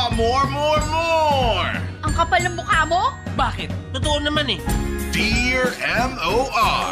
More! Ang kapal ng mukha mo? Bakit? Totoo naman eh. Dear M.O.R.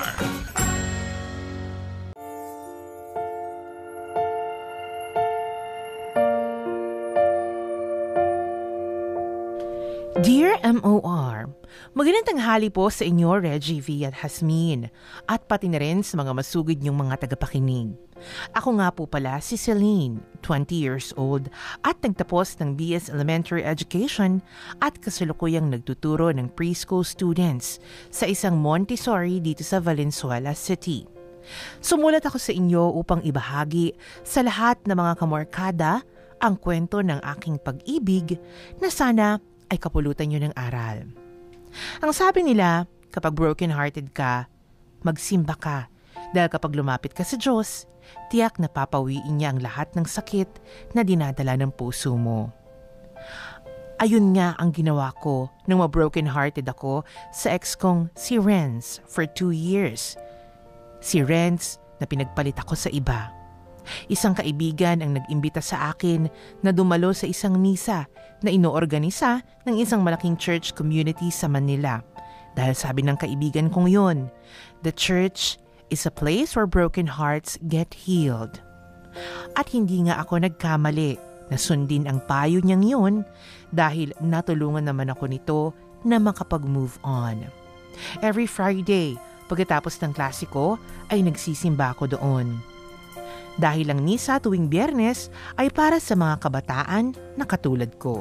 Dear M.O.R., magandang tanghali po sa inyo, Reggie V at Hasmin, at pati na rin sa mga masugid niyong mga tagapakinig. Ako nga po pala si Celine, 20 years old at nagtapos ng BS Elementary Education at kasalukuyang nagtuturo ng preschool students sa isang Montessori dito sa Valenzuela City. Sumulat ako sa inyo upang ibahagi sa lahat ng mga kamorkada ang kwento ng aking pag-ibig na sana ay kapulutan nyo ng aral. Ang sabi nila, kapag broken-hearted ka, magsimba ka. Dahil kapag lumapit ka sa Diyos, tiyak na papawiin niya ang lahat ng sakit na dinadala ng puso mo. Ayun nga ang ginawa ko nang ma-broken-hearted ako sa ex kong si Renz for 2 years. Si Renz na pinagpalit ako sa iba. Isang kaibigan ang nag-imbita sa akin na dumalo sa isang misa na inoorganisa ng isang malaking church community sa Manila. Dahil sabi ng kaibigan kong yun, the church is a place where broken hearts get healed. At hindi nga ako nagkamali na sundin ang payo niyang yun dahil natulungan naman ako nito na makapag-move on. Every Friday, pagkatapos ng klase ko, ay nagsisimba ako doon. Dahil ang misa tuwing Biyernes ay para sa mga kabataan na katulad ko.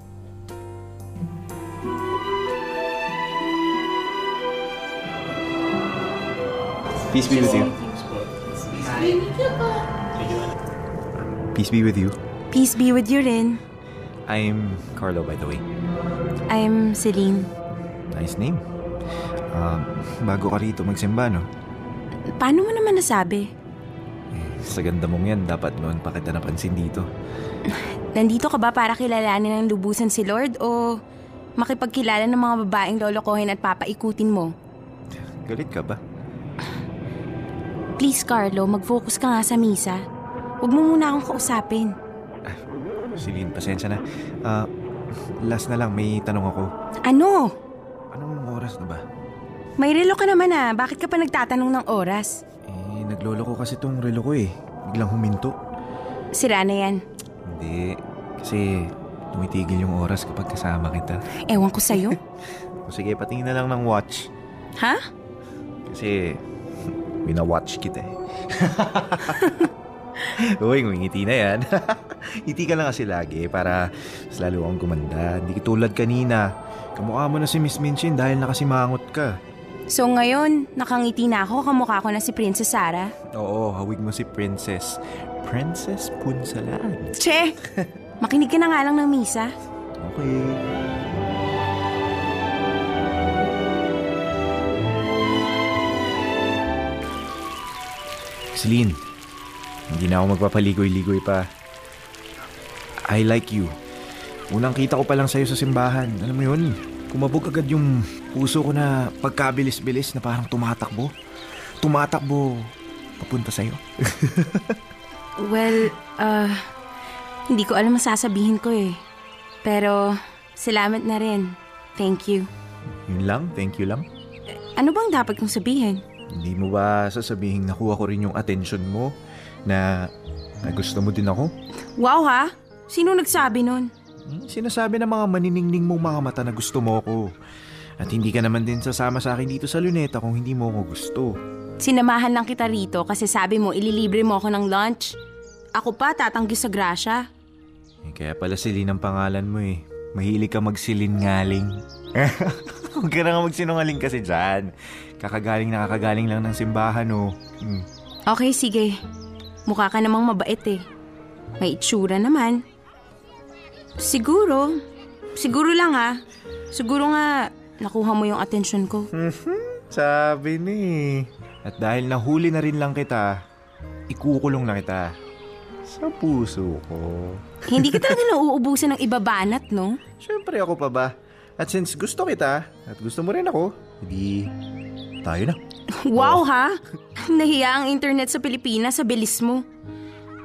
Peace be with you. Peace be with you. Peace be with you rin. I'm Carlo, by the way. I'm Celine. Nice name. Bago ka rito magsimba, no? Paano mo naman nasabi? Sa ganda mong yan, dapat noon pa kita napansin dito. Nandito ka ba para kilalanin ng lubusan si Lord o makipagkilala ng mga babaeng lolokohin at papaikutin mo? Galit ka ba? Please, Carlo, mag-focus ka nga sa misa. Huwag mo muna akong kausapin. Celine, pasensya na. Last na lang, may tanong ako. Ano? Anong oras na ba? May relo ka naman ah. Bakit ka pa nagtatanong ng oras? Naglolo ko kasi tong relo ko eh. Biglang huminto. Sira na yan. Hindi. Kasi tumitigil yung oras kapag kasama kita. Ewan ko sa'yo. Sige, patingin na lang ng watch. Ha? Kasi wina-watch kita eh. Uy, ngumingiti na yan. Ngiti ka lang kasi lagi para mas lalo akong gumanda. Hindi tulad kanina. Kamukha mo na si Miss Minchin dahil nakasimangot ka. So ngayon, nakangiti na ako, kamukha ko na si Princess Sarah? Oo, hawig mo si Princess. Princess Punsalan. Che! Makinig ka na nga lang ng misa. Okay. Celine, hindi na ako magpapaligoy-ligoy pa. I like you. Unang kita ko pa lang sa'yo sa simbahan. Alam mo yun? Kumabog agad yung puso ko na pagkabilis-bilis na parang tumatakbo. Tumatakbo papunta sa'yo. Well, hindi ko alam masasabihin ko eh. Pero, salamat na rin. Thank you. Yun lang? Thank you lang? Ano bang dapat kong sabihin? Hindi mo ba sasabihin nakuha ko rin yung attention mo na gusto mo din ako? Wow ha? Sino nagsabi nun? Sinasabi ng mga maniningning mong mga mata na gusto mo ko. At hindi ka naman din sasama sa akin dito sa Luneta kung hindi mo ako gusto. Sinamahan lang kita rito kasi sabi mo ililibre mo ako ng lunch. Ako pa tatanggi sa grasya. Kaya pala Celine ang pangalan mo eh. Mahilig ka magsilingaling. Huwag ka na nga magsinungaling kasi dyan. Kakagaling lang ng simbahan oh. Okay, sige. Mukha ka namang mabait eh. May itsura naman. Siguro lang ha. Siguro nga nakuha mo yung atensyon ko. Sabi ni. At dahil nahuli na rin lang kita, ikukulong na kita sa puso ko. Hindi ka talaga nauubusan ng ibabanat, no? Siyempre ako pa ba? At since gusto kita, at gusto mo rin ako, hindi tayo na. Wow ha? Nahiya ang internet sa Pilipinas sa bilis mo.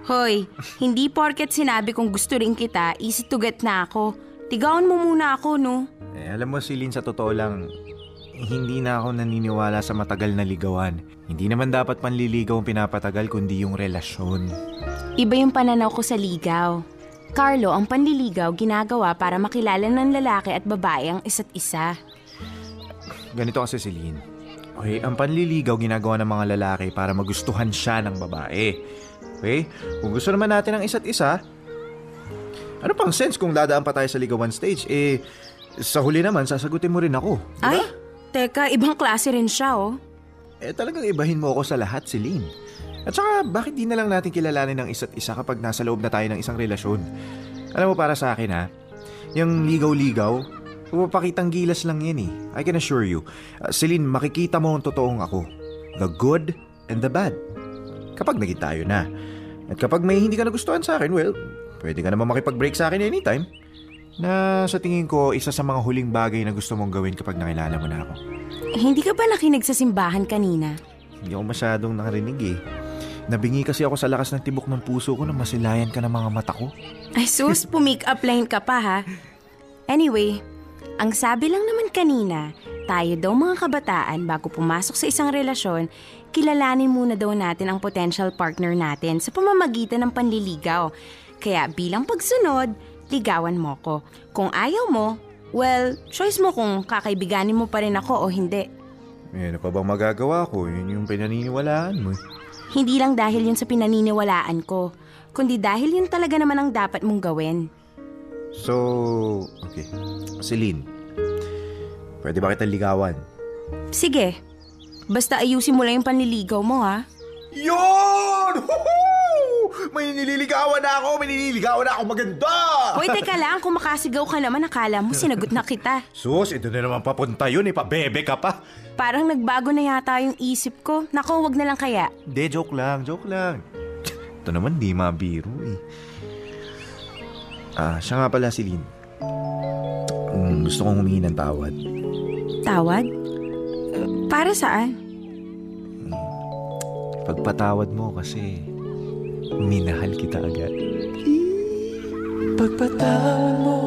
Hoy, hindi porket sinabi kong gusto rin kita, easy to get na ako. Tigawan mo muna ako, no? Alam mo, Celine, sa totoo lang, hindi na ako naniniwala sa matagal na ligawan. Hindi naman dapat panliligaw ang pinapatagal, kundi yung relasyon. Iba yung pananaw ko sa ligaw. Carlo, ang panliligaw ginagawa para makilala ng lalaki at babae ang isa't isa. Ganito kasi, Celine. Okay, ang panliligaw ginagawa ng mga lalaki para magustuhan siya ng babae. Okay? Kung gusto naman natin ng isa't isa, ano pang sense kung dadaan pa tayo sa ligawan stage? Sa huli naman, sasagutin mo rin ako. Diba? Ay, teka, ibang klase rin siya, oh. Talagang ibahin mo ako sa lahat, Celine. At saka, bakit di na lang natin kilalanin ng isa't isa kapag nasa loob na tayo ng isang relasyon? Alam mo, para sa akin ha, yung ligaw-ligaw, pupapakitang gilas lang yan eh. I can assure you. Celine, makikita mo ang totoong ako. The good and the bad. Kapag naging tayo na. At kapag may hindi ka nagustuhan sa akin, well, pwede ka naman makipag-break sa akin anytime. Na sa tingin ko, isa sa mga huling bagay na gusto mong gawin kapag nakilala mo na ako. Hindi ka ba nakinig sa simbahan kanina? Hindi ako masyadong nakarinig eh. Nabingi kasi ako sa lakas ng tibok ng puso ko na masilayan ka ng mga mata ko. Ay sus, pumake-up line ka pa ha. Anyway, ang sabi lang naman kanina, tayo daw mga kabataan bago pumasok sa isang relasyon, kilalanin muna daw natin ang potential partner natin sa pamamagitan ng panliligaw. Kaya bilang pagsunod, ligawan mo ko. Kung ayaw mo, well, choice mo kung kakaibiganin mo pa rin ako o hindi. Ano pa bang magagawa ko? Yun yung pinaniniwalaan mo. Hindi lang dahil yun sa pinaniniwalaan ko, kundi dahil yun talaga naman ang dapat mong gawin. So, okay. Celine, pwede ba kita ligawan? Sige. Basta ayusin mo lang yung panliligaw mo, ha? Yun! May nililigawan na ako! May nililigawan na ako! Maganda! Hoy, teka lang. Kung makasigaw ka naman, akala mo sinagot na kita. Sus, ito na naman papunta yun. Pabebe ka pa. Parang nagbago na yata yung isip ko. Naku, wag na lang kaya. Hindi, joke lang. Ito naman di mabiro eh. Siya nga pala, Celine. Gusto kong humingi ng tawad. Tawad? Para saan? Pagpatawad mo kasi minahal kita agad. Pagpatawad mo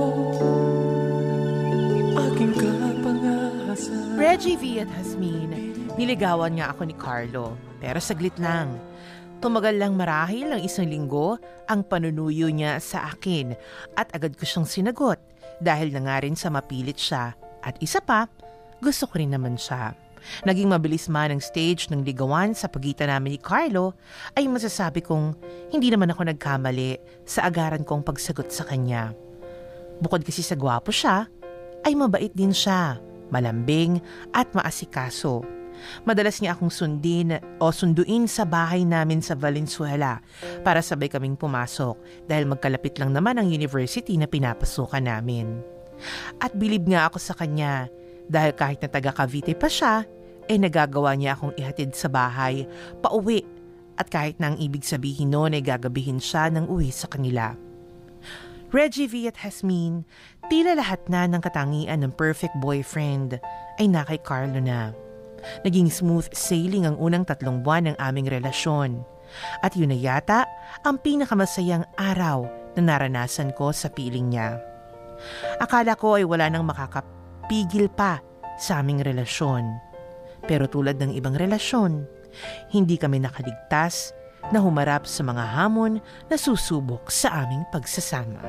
aking kapangasa. Reggie V at Hasmin, niligawan nga ako ni Carlo, pero saglit lang. Tumagal lang marahil ng 1 linggo ang panunuyo niya sa akin at agad ko siyang sinagot dahil na nga rin sa mapilit siya. At isa pa, gusto ko rin naman siya. Naging mabilis man ang stage ng ligawan sa pagitan namin ni Carlo ay masasabi kong hindi naman ako nagkamali sa agaran kong pagsagot sa kanya. Bukod kasi sa gwapo siya, ay mabait din siya, malambing at maasikaso. Madalas niya akong sunduin sa bahay namin sa Valenzuela para sabay kaming pumasok dahil magkalapit lang naman ang university na pinapasukan namin. At bilib nga ako sa kanya dahil kahit na taga Cavite pa siya, nagagawa niya akong ihatid sa bahay, pauwi, at kahit na ang ibig sabihin noon ay gagabihin siya ng uwi sa kanila. Reggie V at Hasmin, tila lahat na ng katangian ng perfect boyfriend ay na kay Carlo na. Naging smooth sailing ang unang 3 buwan ng aming relasyon. At yun na yata ang pinakamasayang araw na naranasan ko sa piling niya. Akala ko ay wala nang makakapigil pa sa aming relasyon. Pero tulad ng ibang relasyon, hindi kami nakaligtas na humarap sa mga hamon na susubok sa aming pagsasama.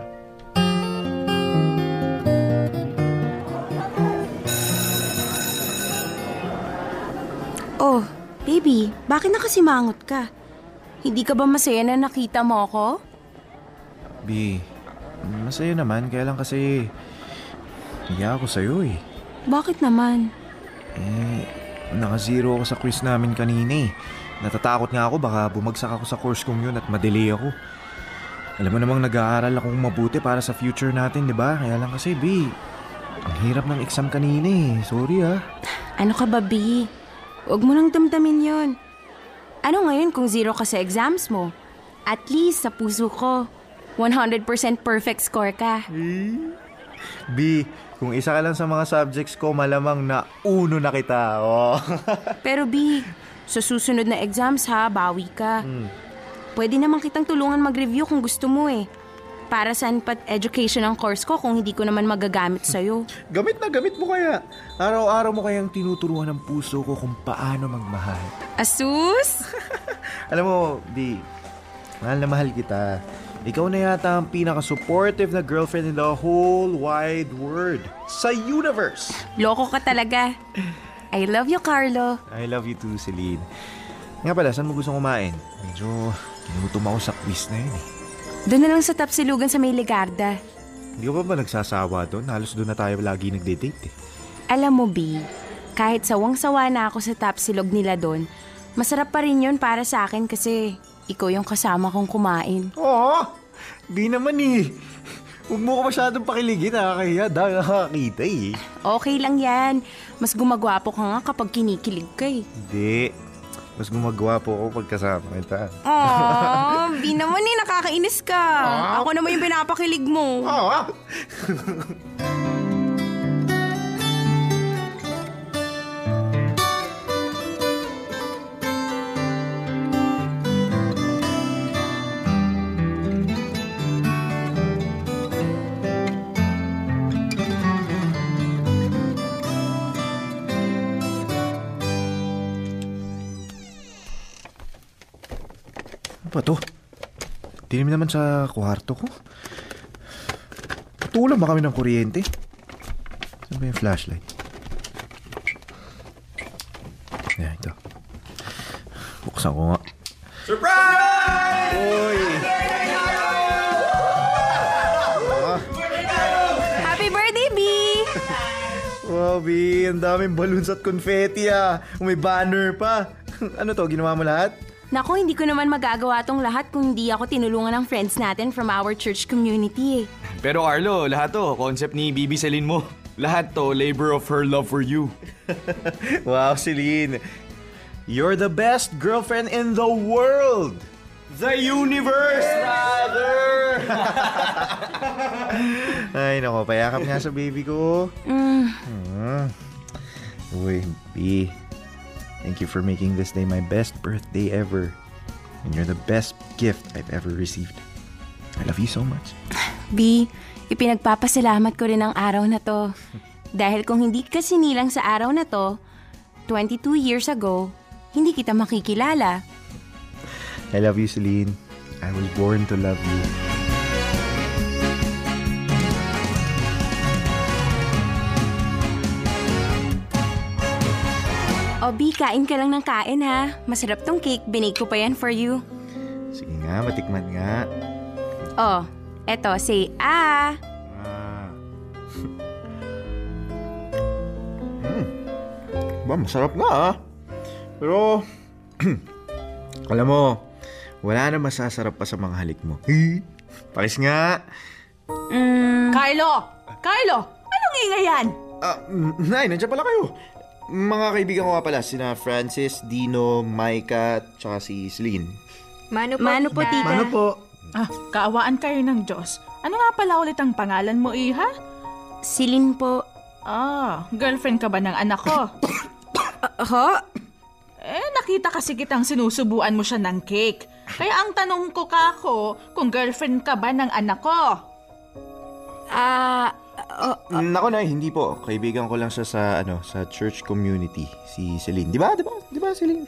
Oh, baby, bakit nakasimangot ka? Hindi ka ba masaya na nakita mo ako? B, masaya naman, kaya lang kasi hiya ako sa'yo eh. Bakit naman? Naka-0 ako sa quiz namin kanina eh. Natatakot nga ako baka bumagsak ako sa course kong yun at madelay ako. Alam mo namang nag-aaral akong mabuti para sa future natin, di ba? Kaya lang kasi, B, ang hirap ng exam kanina eh. Sorry ah. Ano ka ba, B? Huwag mo nang damdamin yon. Ano ngayon kung 0 ka sa exams mo? At least sa puso ko, 100% perfect score ka. B, kung isa ka lang sa mga subjects ko, malamang na 1 na kita. Oh. Pero B, sa susunod na exams ha, bawi ka. pwede naman kitang tulungan mag-review kung gusto mo eh. Para saan pat education ang course ko kung hindi ko naman magagamit sa'yo? Gamit na gamit mo kaya. Araw-araw mo kayang tinuturuan ng puso ko kung paano magmahal. Asus? Alam mo, Bi, mahal na mahal kita. Ikaw na yata ang pinaka-supportive na girlfriend in the whole wide world. Sa universe! Loko ka talaga. I love you, Carlo. I love you too, Celine. Nga pala, saan mo gusto kumain? Medyo kinutom ako sa quiz na yun eh. Doon na lang sa Tapsilugan sa may Legarda. Hindi ka ba nagsasawa doon? Halos doon na tayo lagi nagde-date eh. Alam mo, B, kahit sawang-sawa na ako sa Tapsilog nila doon, masarap pa rin yun para sa akin kasi ikaw yung kasama kong kumain. Oo! Di naman eh. Huwag mo ko masyadong pakiligin, nakakahiya. Dahil nakakakita eh. Okay lang yan. Mas gumagwapo ka nga kapag kinikilig ka eh. Hindi. Mas gumagawa po ako pagkasama kita. Aww, B naman eh, nakakainis ka. Ako naman yung pinapakilig mo. Ano ba to? Dilim naman sa kwarto ko. Tutulan ba kami ng kuryente? Saan ba yung flashlight? Yan, ito. Buksan ko nga. Surprise! Uy! Happy birthday, B! Wow, B, ang daming balloons at confetti ah. May banner pa. Ano to, ginawa mo lahat? Naku, hindi ko naman magagawa tong lahat kung hindi ako tinulungan ng friends natin from our church community eh. Pero Carlo, lahat to, concept ni Bibi Celine mo. Lahat to, labor of her love for you. Wow, Celine. You're the best girlfriend in the world! The universe, rather! Ay, nako, payakap nga sa baby ko. Uy, B. Thank you for making this day my best birthday ever. And you're the best gift I've ever received. I love you so much. B, ipinagpapasalamat ko rin ang araw na to. Dahil kung hindi ka sinilang sa araw na to, 22 years ago, hindi kita makikilala. I love you, Celine. I was born to love you. O B, kain ka lang ng kain ha. Masarap tong cake, binake ko pa yan for you. Sige nga, matikman nga. Oh, eto, say ah. Ba, masarap nga ah. Pero, alam mo, wala na masasarap pa sa mga halik mo. Pakis nga. Carlo! Carlo! Anong ingay yan? Nay, nandiyan pala kayo. Mga kaibigan ko nga pala, sina Francis, Dino, Micah, tsaka si Celine. Mano po, tita. Mano po? Kaawaan kayo ng Diyos. Ano nga pala ulit ang pangalan mo, Iha? Celine po. Girlfriend ka ba ng anak ko? Nakita kasi kitang sinusubuan mo siya ng cake. Kaya ang tanong ko kung girlfriend ka ba ng anak ko? Nako na, hindi po. Kaibigan ko lang siya sa church community, si Celine. Di ba, Celine?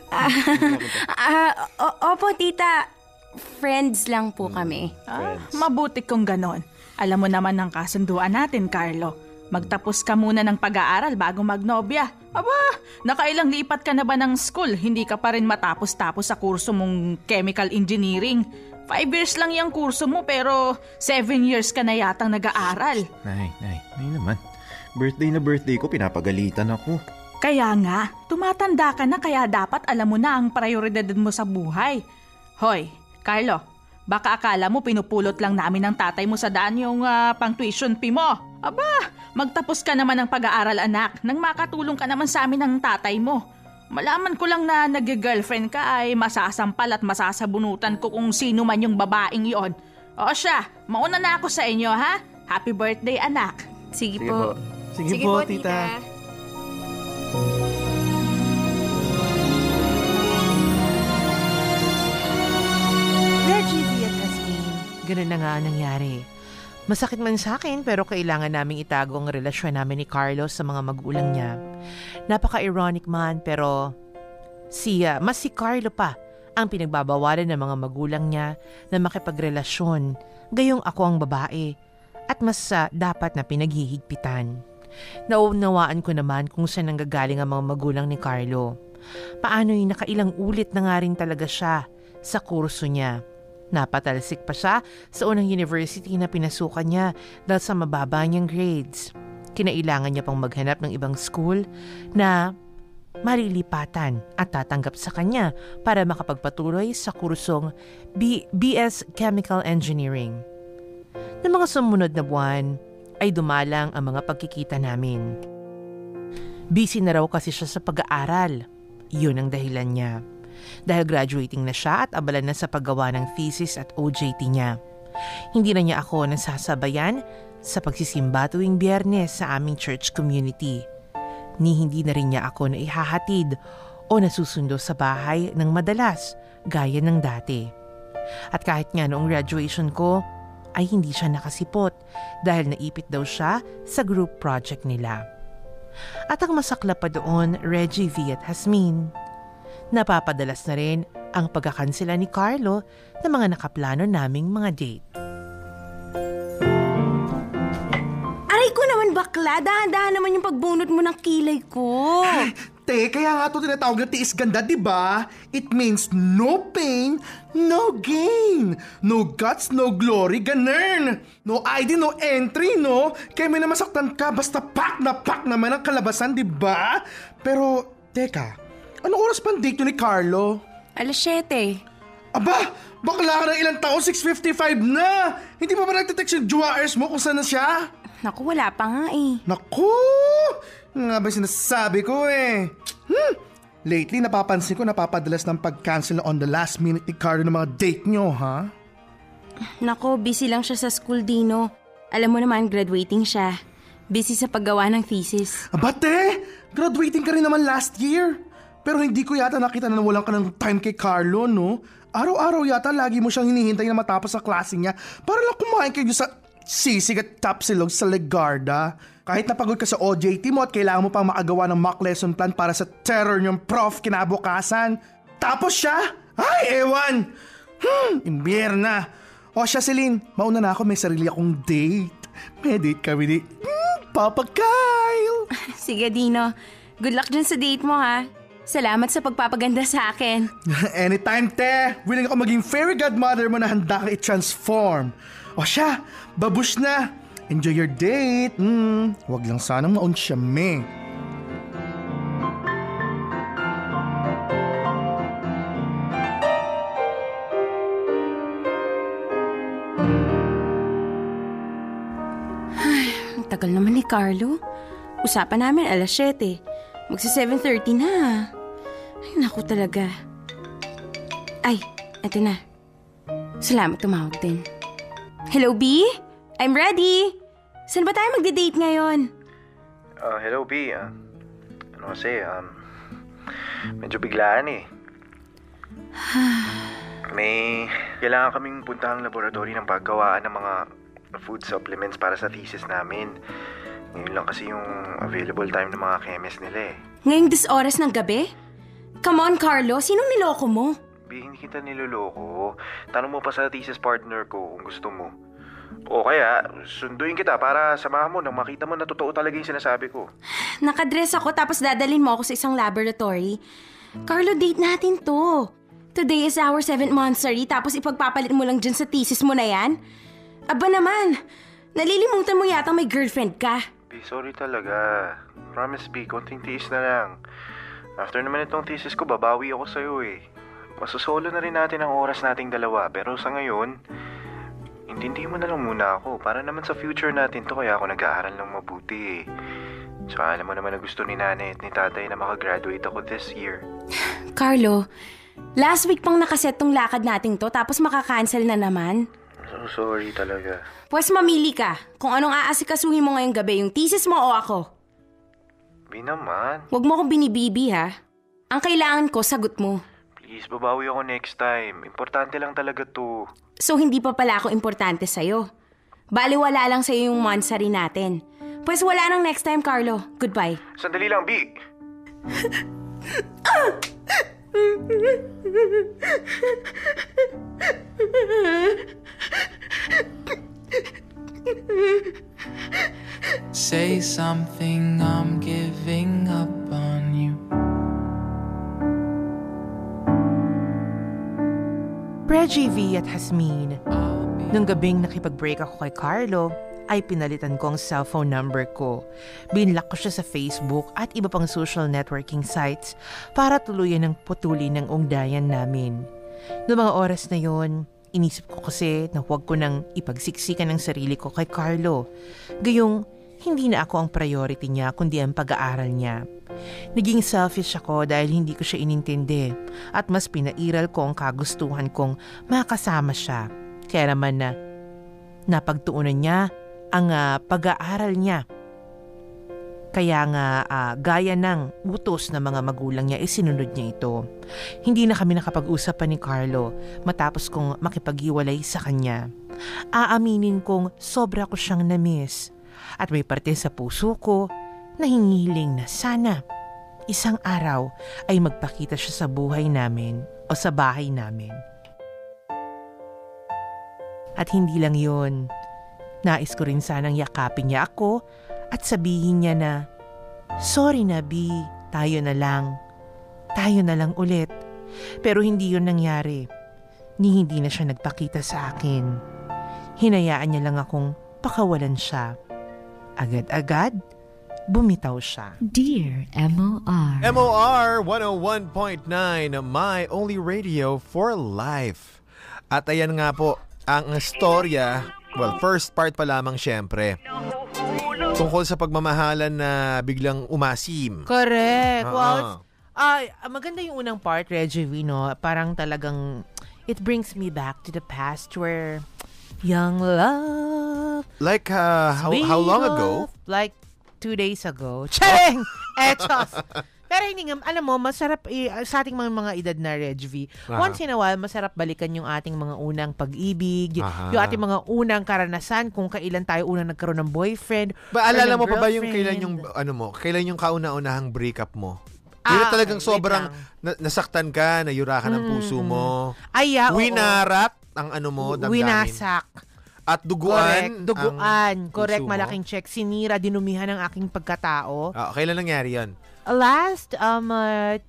Opo, tita. Friends lang po kami. Mabuti kung ganon. Alam mo naman ang kasunduan natin, Carlo. Magtapos ka muna ng pag-aaral bago magnobya. Aba, nakailang lipat ka na ba ng school? Hindi ka pa rin matapos-tapos sa kurso mong chemical engineering. 5 years lang yung kurso mo pero 7 years ka na yatang nag-aaral. Nay naman. Birthday na birthday ko, pinapagalitan ako. Kaya nga, tumatanda ka na kaya dapat alam mo na ang prioridad mo sa buhay. Hoy, Carlo, baka akala mo pinupulot lang namin ng tatay mo sa daan yung pang-tuition fee mo. Aba, magtapos ka naman ng pag-aaral anak nang makatulong ka naman sa amin ng tatay mo. Malaman ko lang na nag-girlfriend ka ay masasampal at masasabunutan ko kung sino man yung babaeng yon. O siya, mauna na ako sa inyo ha. Happy birthday anak. Sige po. Sige po, tita. ganun na nga ang nangyari. Masakit man sa akin pero kailangan naming itago ang relasyon namin ni Carlos sa mga magulang niya. Napaka-ironic man pero mas si Carlo pa ang pinagbabawalan ng mga magulang niya na makipagrelasyon, gayong ako ang babae at mas dapat na pinaghihigpitan. Naunawaan ko naman kung saan nanggagaling ang mga magulang ni Carlo. Paano'y nakailang ulit na nga rin talaga siya sa kurso niya. Napatalsik pa siya sa unang university na pinasukan niya dahil sa mababa niyang grades. Kinailangan niya pang maghanap ng ibang school na malilipatan at tatanggap sa kanya para makapagpatuloy sa kursong BS Chemical Engineering. Noong mga sumunod na buwan ay dumalang ang mga pagkikita namin. Busy na raw kasi siya sa pag-aaral. Yun ang dahilan niya. Dahil graduating na siya at abala na sa paggawa ng thesis at OJT niya. Hindi na niya ako nasasabayan sa pagsisimba tuwing Biyernes sa aming church community. Hindi na rin niya ako naihahatid o nasusundo sa bahay ng madalas gaya ng dati. At kahit nga noong graduation ko ay hindi siya nakasipot dahil naipit daw siya sa group project nila. At ang masaklap pa doon, Reggie V at Hasmin, napapadalas na rin ang pagkakansela ni Carlo ng mga nakaplano naming mga date. Aray ko naman bakla, dahan-dahan naman yung pagbunot mo ng kilay ko. Te, kaya nga ito tinatawag na tiis ganda, diba? It means no pain, no gain. No guts, no glory, ganun. No ID, no entry, no? Kaya may namasaktan ka, basta pak naman ang kalabasan, diba? Pero, teka, anong oras pang date ni Carlo? 7:00. Aba, bakla ka ng ilang taon, 6:55 na. Hindi pa ba nagtitext yung jowaers mo kung saan na siya? Naku, wala pa nga eh. Naku! Nga ba sinasabi ko eh. Lately, napapansin ko napapadalas ng pag-cancel on the last minute ni Carlo ng mga date nyo, ha? Naku, busy lang siya sa school, Dino. Alam mo naman, graduating siya. Busy sa paggawa ng thesis. Aba, te! Graduating ka rin naman last year. Pero hindi ko yata nakita na walang ka ng time kay Carlo, no? Araw-araw yata lagi mo siyang hinihintay na matapos sa klase niya para lang kumain kayo sa sisig at tapsilog sa Legarda. Kahit napagod ka sa OJT mo at kailangan mo pang makagawa ng mock lesson plan para sa terror niyong prof kinabukasan. Tapos siya? Ay, ewan! Imbierna. O siya, Celine, mauna na ako, may sarili akong date. May date kami ni Papa Kyle. Sige, Dino. Good luck dyan sa date mo, ha? Salamat sa pagpapaganda sa akin. Anytime, te. Willing ako maging fairy godmother mo na handa kang i-transform. O siya, babush na. Enjoy your date. Huwag lang sanang maunsyame. Ang tagal naman ni Carlo. Usapan namin 7:00. Magsi 7:30 na. Ay, naku talaga. Ay, eto na. Salamat, tumawag din. Hello, B? I'm ready. Saan ba tayo magde-date ngayon? Hello, B. Medyo biglaan eh. May kailangan kaming puntahang laboratory ng paggawaan ng mga food supplements para sa thesis namin. Ngayon lang kasi yung available time ng mga chemist nila eh. Ngayong 10 oras ng gabi? Come on, Carlo. Sinong niloko mo? B, hindi kita niloloko. Tanong mo pa sa thesis partner ko kung gusto mo. O kaya, sunduin kita para samahan mo nang makita mo na totoo talaga yung sinasabi ko. Nakadress ako tapos dadalhin mo ako sa isang laboratory. Carlo, date natin to. Today is our 7th monthsary tapos ipagpapalit mo lang dyan sa thesis mo na yan? Aba naman, nalilimutan mo yata may girlfriend ka. B, sorry talaga. Promise, B, konting tiis na lang. After naman itong thesis ko, babawi ako sa'yo eh. Masusolo na rin natin ang oras nating dalawa pero sa ngayon, intindi mo na lang muna ako para naman sa future natin to kaya ako nag-aaral ng mabuti eh. So alam mo naman na gusto ni nanay at ni tatay na makagraduate ako this year. Carlo, last week pang nakaset tong lakad natin to tapos makakancel na naman. So sorry talaga. Pues mamili ka kung anong aasikasuhin mo ngayong gabi, yung thesis mo o ako. B naman. Huwag mo akong binibibi ha. Ang kailangan ko, sagot mo. Please, babawi ako next time. Importante lang talaga to. So hindi pa pala ako importante sa'yo. Baliwala lang sa'yo yung monthsary natin. Pues wala nang next time, Carlo. Goodbye. Sandali lang, B. Say something, I'm giving up on you. Reggie V at Hasmin. Nung gabing nakipag-break ako kay Carlo, ay pinalitan ko ang cellphone number ko. Binlock ko siya sa Facebook at iba pang social networking sites para tuluyan ng putulin ng ungdayan namin. Noong mga oras na yon, inisip ko kasi na huwag ko nang ipagsiksikan ng sarili ko kay Carlo. Gayong hindi na ako ang priority niya kundi ang pag-aaral niya. Naging selfish ako dahil hindi ko siya inintindi at mas pinairal ko ang kagustuhan kong makasama siya. Kaya naman na napagtuunan niya ang pag-aaral niya. Kaya nga gaya ng utos ng mga magulang niya, isinunod niya ito. Hindi na kami nakapag-usap pa ni Carlo matapos kong makipag-iwalay sa kanya. Aaminin kong sobra ko siyang na-miss. At may parte sa puso ko na hinihiling na sana isang araw ay magpakita siya sa buhay namin o sa bahay namin. At hindi lang yun. Nais ko rin sanang yakapin niya ako at sabihin niya na, sorry na B, tayo na lang ulit. Pero hindi yun nangyari. Hindi na siya nagpakita sa akin. Hinayaan niya lang akong pakawalan siya. Agad-agad, bumitaw siya. Dear MOR. MOR 101.9, my only radio for life. At ayan nga po, ang storya, well, first part pa lamang syempre. Tungkol sa pagmamahalan na biglang umasim. Correct. Well, maganda yung unang part, Reggie V, no? Parang talagang, it brings me back to the past where young love. Like, how long ago? Like 2 days ago. Charing! Etos! Pero hindi nga, alam mo, masarap sa ating mga edad na Reg V. Once in a while, masarap balikan yung ating mga unang pag-ibig, yung ating mga unang karanasan, kung kailan tayo unang nagkaroon ng boyfriend. Alala mo pa ba yung kailan yung kauna-unahang breakup mo? Yun talagang sobrang nasaktan ka, nayurakan ang puso mo. Winarat ang damdamin. Winasak. At duguan. Correct, malaking check. Sinira, dinumihan ang aking pagkatao. Kailan nangyari yan? Last 2000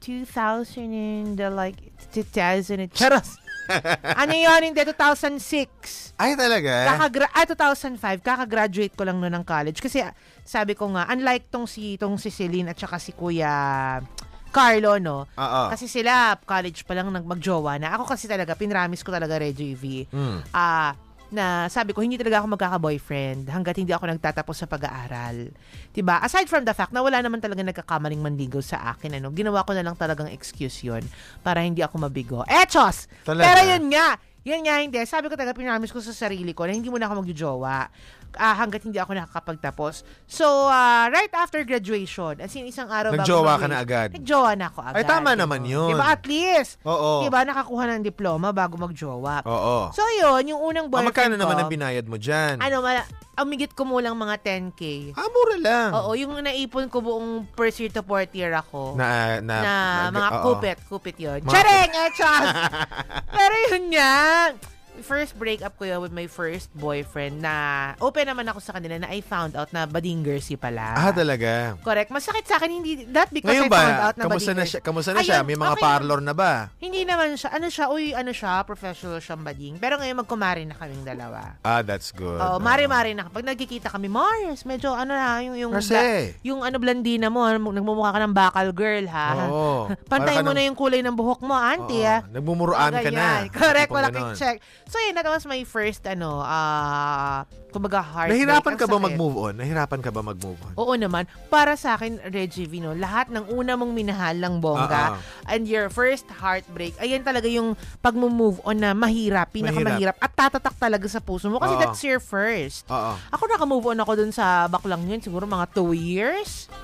Charos. Ano yun? Hindi, 2006. Ay, talaga? 2005. Kakagraduate ko lang noon ng college. Kasi sabi ko nga, unlike tong si Celine at saka si Kuya Carlo, no? Kasi sila, college pa lang magjowa na. Ako kasi talaga, pinramis ko talaga, Reggie V. Na sabi ko, hindi talaga ako magkaka-boyfriend hanggat hindi ako nagtatapos sa pag-aaral. Diba? Aside from the fact na wala naman talaga nagkakamaling manligaw sa akin, ginawa ko na lang talagang excuse yun para hindi ako mabigo. Echos! Talaga? Pero yun nga, hindi. Sabi ko talaga, pinamis ko sa sarili ko na hindi mo na ako magjojowa hanggat hindi ako nakakapagtapos. So, right after graduation, as in isang araw nagjowa ka na agad? Nagjowa na ako agad. Ay, tama naman yun. Diba, at least? Oo. Diba, nakakuha ng diploma bago magjowa. Oo. So, yun, yung unang boyfriend magkano naman ang binayad mo dyan? Umigit ko mulang mga 10K. Mura lang. Oo, yung naipon ko buong first year to fourth year ako. Na mga kupit yun. Charing! Pero yun nga, first breakup ko yun with my first boyfriend na open naman ako sa kanila na I found out na badingersy pala. Talaga? Correct. Masakit sa akin, hindi, that because ngayon I found out na badingersy. Kamusta na siya? May mga parlor na ba? Hindi naman siya. Professional siyang bading. Pero ngayon magkumari na kaming dalawa. That's good. Mari-mari na. Pag nagkikita kami, Mars, medyo yung blandina mo, nagmumukha ka ng bakal girl, ha? Pantay mo na yung kulay ng buhok mo, auntie, ha? Nagmumuruan ka na. Correct, malaking check. So yun, that was my first, kumbaga heartbreak. Nahirapan ka ba mag-move on? Oo naman. Para sa akin, Reggie Vino, lahat ng una mong minahal ng bongga and your first heartbreak, ayan talaga yung pag-move on na mahirap, pinakamahirap at tatatak talaga sa puso mo kasi that's your first. Ako naka-move on ako dun sa baklang yun, siguro mga 2 years.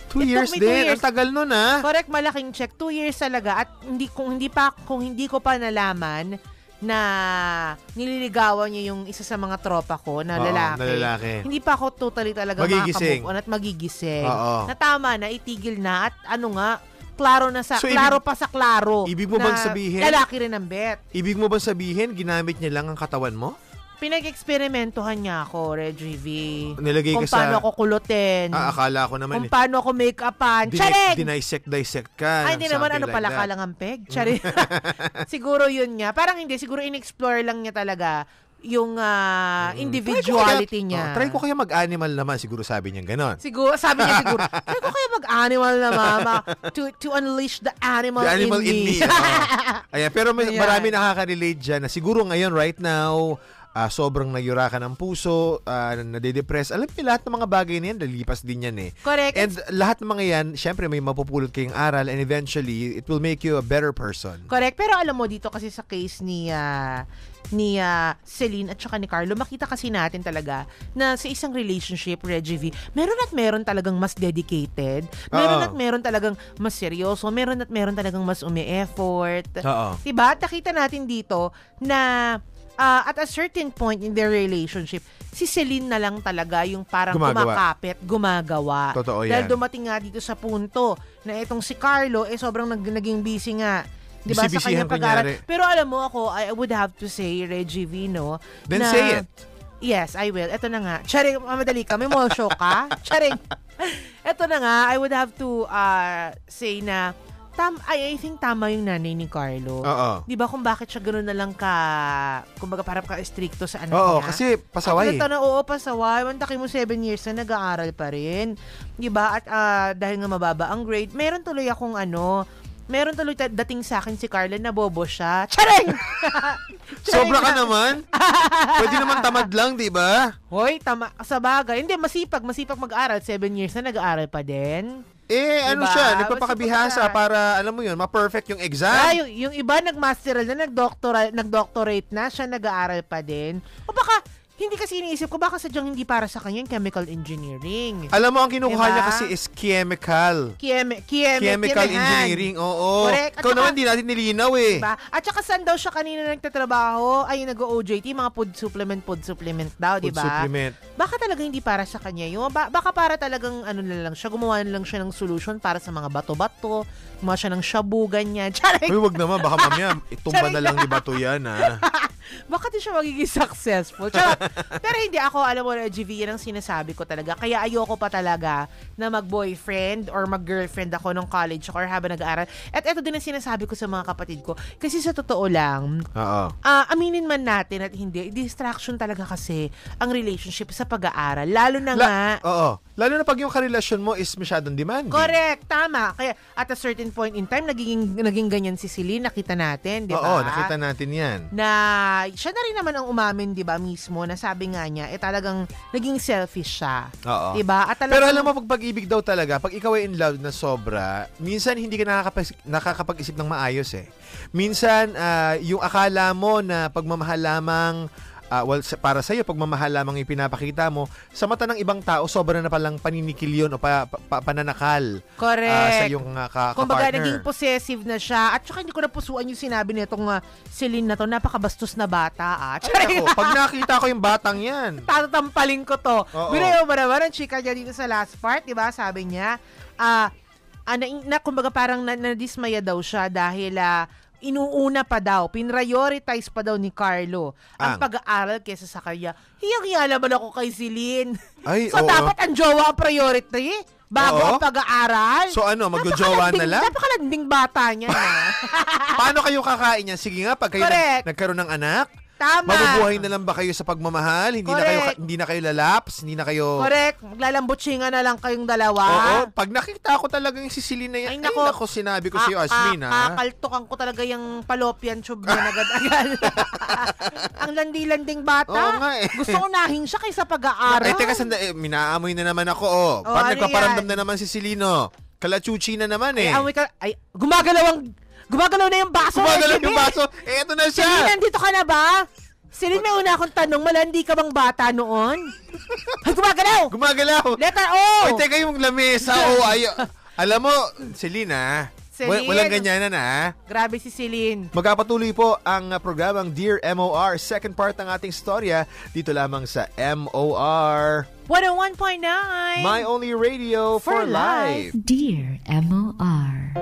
2 It years took me 2 din. years. Ang tagal nun, ah. Correct, malaking check. 2 years talaga. At kung hindi ko pa nalaman na nililigawan niya yung isa sa mga tropa ko na Oo, lalaki. na lalaki. Hindi pa ako totally talaga Magigising. makaka-move on at magigising. Oo. Na tama na, itigil na at ano nga, klaro So, pa sa klaro. ibig mo na bang sabihin- lalaki rin ang bet. Ibig mo ba sabihin, ginamit niya lang ang katawan mo? Pinag-eksperimentohan niya ako, Reggie V. Nilagay Kung ka sa... paano ako kulutin. akala ko naman Kung paano ako make-upan. Charing! Dissect ka. Ay, hindi naman, something like pala that. kalang ang peg? Charing. Siguro yun nga. Parang hindi, siguro in-explore lang niya talaga yung individuality niya. Try ko kaya mag-animal naman, siguro sabi niya ganon. Siguro, sabi niya siguro, try ko kaya mag-animal na mama to unleash the animal, The animal in me. Ayan, pero Ayan. marami nakaka-relate dyan na siguro ngayon, right now, sobrang nagyurakan ang puso, nade-depress. Alam niyo, lahat ng mga bagay na yan, lilipas din yan eh. Correct. And lahat ng mga yan, syempre may mapupulot kayong aral and eventually, it will make you a better person. Correct. Pero alam mo, dito kasi sa case ni Celine at saka ni Carlo, makita kasi natin talaga na sa isang relationship, Reggie V, meron talagang mas dedicated, meron talagang mas seryoso, meron talagang mas umi-effort. Oo. Diba? At nakita natin dito na at a certain point in their relationship, si Celine na lang talaga yung parang kumakapit, gumagawa. Totoo yan. Dahil dumating nga dito sa punto na itong si Carlo, sobrang naging busy nga. Diba, sa Busy-busyhan kanyang pag-aaral. kunyari. Pero alam mo ako, I would have to say, Reggie Vino, Then say it. Yes, I will. Ito na nga. Charing, madali ka. May mall show ka? Charing. Ito na nga, I would have to say na I think tama yung nanay ni Carlo. Oo. Di ba kung bakit siya gano'n na lang kumbaga parang ka-stricto sa anak Oo, niya? kasi pasaway. Pasaway. Mantaki mo 7 years na nag-aaral pa rin. Di ba? At dahil nga mababa ang grade, meron tuloy dating sa akin si Carla na bobo siya. Charing! Sobra ka naman. Pwede naman tamad lang, di ba? Hoy, sa bagay. Hindi, masipag mag-aral. 7 years na nag-aaral pa din. Ano Diba? siya, nagpapakabihasa para, alam mo yun, ma-perfect yung exam. Yung iba nag-masteral na, nag-doctorate na, siya nag-aaral pa din. O baka, hindi kasi iniisip ko, baka sadyang hindi para sa kanya yung chemical engineering. Alam mo, ang kinukuha Diba? niya kasi is chemical. Chemical engineering, oo. Correct. At Ikaw saka, naman, di natin nilinaw eh. diba? At saka saan daw siya kanina nagtatrabaho, ay nag-OJT, mga food supplement daw, Food diba? supplement. Baka talaga hindi para sa kanya yung baka para talagang ano na lang siya, gumawa na lang siya ng solution para sa mga bato-bato, gumawa siya ng shabu, ganyan. Charing! Uy, wag naman, baka mamaya, itumba na lang ni Bato yan, ha? Baka di siya magiging successful. Charot. Pero hindi ako, alam mo, Reggie V, yan ang sinasabi ko talaga. Kaya ayoko pa talaga na mag-boyfriend or mag-girlfriend ako nung college or habang nag-aaral. At ito din ang sinasabi ko sa mga kapatid ko. Kasi sa totoo lang, Oo. aminin man natin at hindi, distraction talaga kasi ang relationship sa pag-aaral. Lalo na nga. Oo. Lalo na pag yung karelasyon mo is masyadong demanding. Correct, tama. Kaya at a certain point in time, naging ganyan si Celine, nakita natin, di ba? Oo, nakita natin yan. Na siya na rin naman ang umamin, di ba, mismo, na sabi nga niya, talagang naging selfish siya. Oo. Di ba? At talagang, Pero alam mo, pag pag-ibig daw talaga, pag ikaw ay in love na sobra, minsan hindi ka nakakapag-isip ng maayos eh. Minsan, yung akala mo na pagmamahal lamang, para sa'yo, pagmamahal lamang yung pinapakita mo, sa mata ng ibang tao, sobra na palang paninikil yun o pananakal. correct. Sa iyong Kumbaga, kapartner. naging possessive na siya. At saka hindi ko napusuan yung sinabi nitong Celine na to, napakabastos na bata. Ay, ako, pag nakita ko yung batang yan. Tatatampalin ko to. Oo. Binayo mo naman ang chika niya dito sa last part, di ba? Sabi niya, kumbaga parang nadismaya daw siya dahil inuuna pa daw, pinrioritize pa daw ni Carlo ang pag-aaral kesa sa kanya. Hiyang-hiya naman ako kay Celine. Ay, So, oo. dapat ang jowa ang priority bago Oo. ang pag-aaral. So magjojowa na lang? Napakalanding bata niya na. Paano kayo kakain yan? Sige nga, pag kayo Correct. nagkaroon ng anak, Tama. mabubuhay na lang ba kayo sa pagmamahal? Correct. Hindi na kayo lalaps? Hindi na kayo... Correct. Maglalambutsinga na lang kayong dalawa. Oo. Pag nakita ko talaga yung si Celine na yan, ay nako, sinabi ko sa'yo, Asmin, ha? Kakaltukan ko talaga yung fallopian tube na agad-agad. Ang landi-landing bata. Oo nga eh. Gusto unahin siya kaysa pag-aaral. Teka, minaamoy na naman ako, oh. Parang ano nagpaparamdam yan? na naman si Celine, oh. Kalachuchi na naman, eh. Gumagalaw na yung baso. Gumagalaw Reggie yung B. baso. Eto na siya. Celine, nandito ka na ba? Celine, may una akong tanong. Malandi ka bang bata noon? Ay, gumagalaw! Gumagalaw! Letter O! Oy, teka yung lamesa. Alam mo, Celine, Celine. walang ganyanan, ha? Grabe si Celine. Magkapatuloy po ang programang Dear MOR, second part ng ating storya, dito lamang sa MOR. 101.9 My Only Radio for Life. Dear MOR.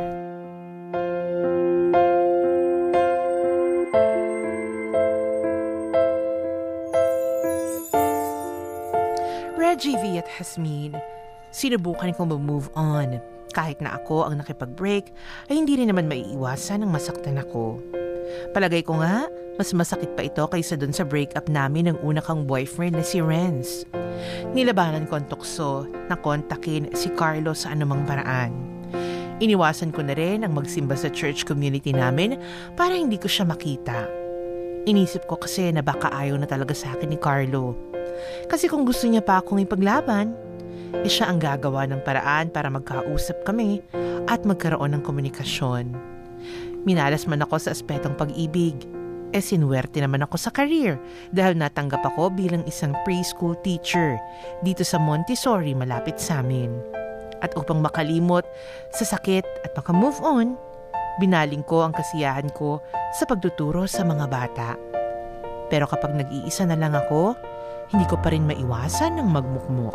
Reggie V at Hasmin, sinubukan kong mag-move on. Kahit na ako ang nakipag-break, ay hindi rin naman maiiwasan ang masaktan ako. Palagay ko nga, mas masakit pa ito kaysa dun sa breakup namin ng una kang boyfriend na si Renz. Nilabanan ko ang tukso na kontakin si Carlos sa anumang paraan. Iniwasan ko na rin ang magsimba sa church community namin para hindi ko siya makita. Inisip ko kasi na baka ayaw na talaga sa akin ni Carlo. Kasi kung gusto niya pa akong ipaglaban, siya ang gagawa ng paraan para magkausap kami at magkaroon ng komunikasyon. Minalas man ako sa aspetong pag-ibig, sinuwerte naman ako sa career dahil natanggap ako bilang isang preschool teacher dito sa Montessori malapit sa amin. At upang makalimot sa sakit at makamove on, binaling ko ang kasiyahan ko sa pagtuturo sa mga bata. Pero kapag nag-iisa na lang ako, hindi ko pa rin maiwasan ng magmukmuk.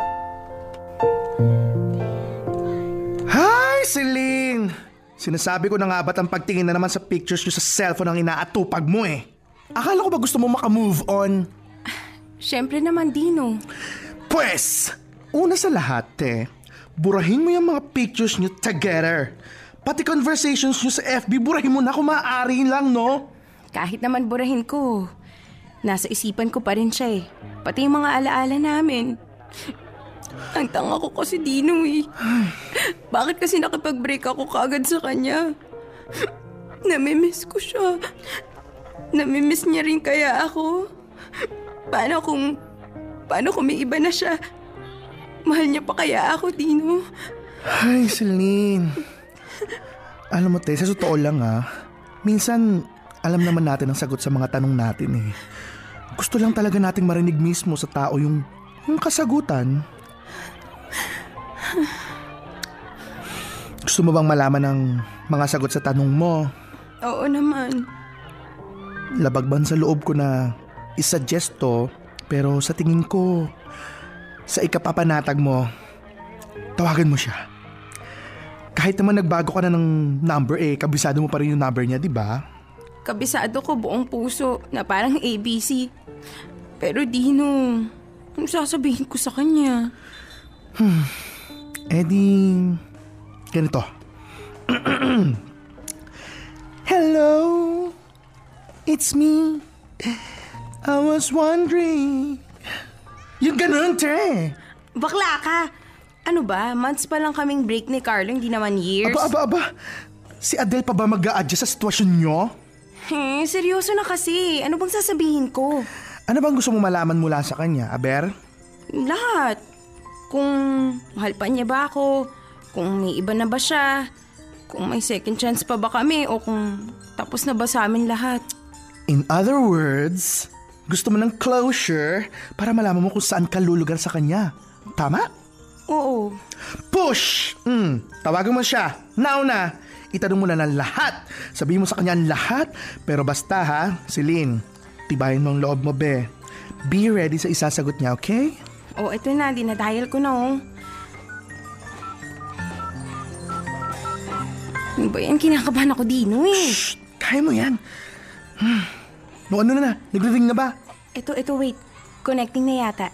Hi, Celine! Sinasabi ko na nga ba't ang pagtingin na naman sa pictures nyo sa cellphone ang inaatupag mo eh? Akala ko ba gusto mo makamove on? Siyempre naman, Dino. Pwes, una sa lahat burahin mo yung mga pictures nyo together. Pati conversations nyo sa FB, burahin mo na kung maaari lang, no? Kahit naman burahin ko, nasa isipan ko pa rin siya eh. Pati yung mga alaala namin. Ang tanga ko kasi, Dino eh. Bakit kasi nakipag-break ako kaagad sa kanya? Namimiss ko siya. Namimiss niya rin kaya ako. Paano kung may iba na siya? Mahal niya pa kaya ako, Dino? Ay, Celine. Alam mo, sa totoo lang minsan alam naman natin ang sagot sa mga tanong natin eh. Gusto lang talaga nating marinig mismo sa tao yung kasagutan. Gusto mo bang malaman ang mga sagot sa tanong mo? Oo naman. Labag ban sa loob ko na isuggest to, pero sa tingin ko, sa ikapapanatag mo, tawagan mo siya. Kahit naman nagbago ka na ng number kabisado mo pa rin yung number niya, di ba? Kabisado ko buong puso na parang ABC. Pero Dino, ano sasabihin ko sa kanya? Ganito. Hello, it's me. I was wondering. Yung ganun, Bakla ka. Ano ba? Months pa lang kaming break ni Carlo, hindi naman years. Aba. Si Adele pa ba mag-a-adjust sa sitwasyon nyo? Seryoso na kasi. Ano bang sasabihin ko? Ano bang gusto mo malaman mula sa kanya, Aber? Lahat. Kung mahal pa niya ba ako, kung may iba na ba siya, kung may second chance pa ba kami, o kung tapos na ba sa amin lahat. In other words, gusto mo ng closure para malaman mo kung saan ka lulugar sa kanya. Tama? Oo. Push! Tawagan mo siya. Now na. Itanong mo na ng lahat. Sabihin mo sa kanya ang lahat. Pero basta Celine, tibayin mo ang loob mo, be. Be ready sa isasagot niya, okay? Oh, ito na. Dinadial ko na, Ano ba yan? Kinakabahan ako, Dino, Shh! Kaya mo yan. No, ano na? Nagre-ring na ba? Ito, wait. Connecting na yata.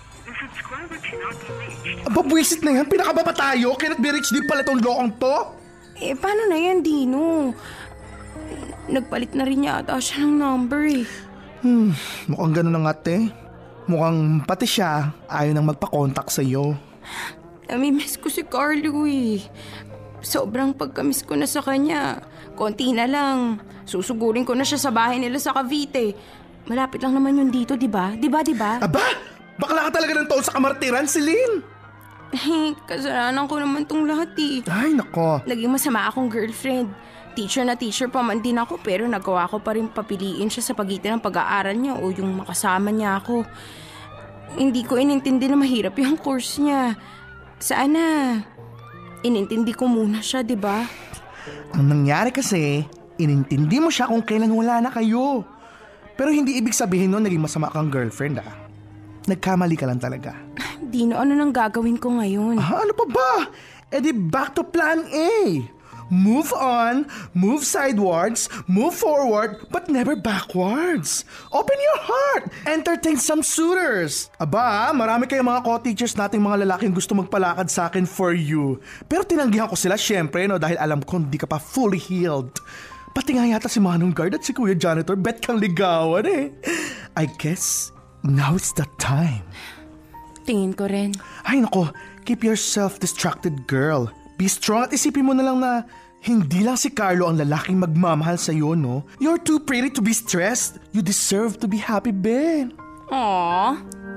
Babwisit na yan. Pinakaba pa tayo. Cannot be reached din pala tong lokong to. Paano na yan, Dino? Nagpalit na rin yata siya ng number eh. Mukhang gano'n na nga, Mukhang pati siya ayaw nang magpa-contact sa'yo. Namimiss ko si Carlo eh. Sobrang pagkamiss ko na sa kanya. Konti na lang. Susugurin ko na siya sa bahay nila sa Cavite. Malapit lang naman yun dito, di ba? Di ba? Aba! Bakla ka talaga ng taon sa kamartiran, Celine! Kasalanan ko naman tong lahat eh. Ay, nako. Naging masama akong girlfriend. teacher na teacher pa man din ako pero nagawa ko pa rin papiliin siya sa pagitan ng pag-aaral niya o yung makasama niya ako. Hindi ko inintindi na mahirap yung course niya. Sana, inintindi ko muna siya, di ba? Ang nangyari kasi, inintindi mo siya kung kailan wala na kayo. Pero hindi ibig sabihin nun naging masama kang girlfriend Nagkamali ka lang talaga. Dino, ano nang gagawin ko ngayon? Ano pa ba? E di back to plan A. Move on, move sidewards, move forward, but never backwards. Open your heart, entertain some suitors. Aba, marami kayong mga co-teachers nating mga lalaking gusto magpalakad sa akin for you. Pero tinanggihan ko sila syempre, no, dahil alam ko hindi ka pa fully healed. Pati nga yata si Manong Guard at si Kuya Janitor, bet kang ligawan I guess, now is the time. Tingin ko rin. Ay nako, keep yourself distracted, girl. Be strong at isipin mo na lang na hindi lang si Carlo ang lalaking magmamahal sa'yo, no? You're too pretty to be stressed. You deserve to be happy, Ben. Aww.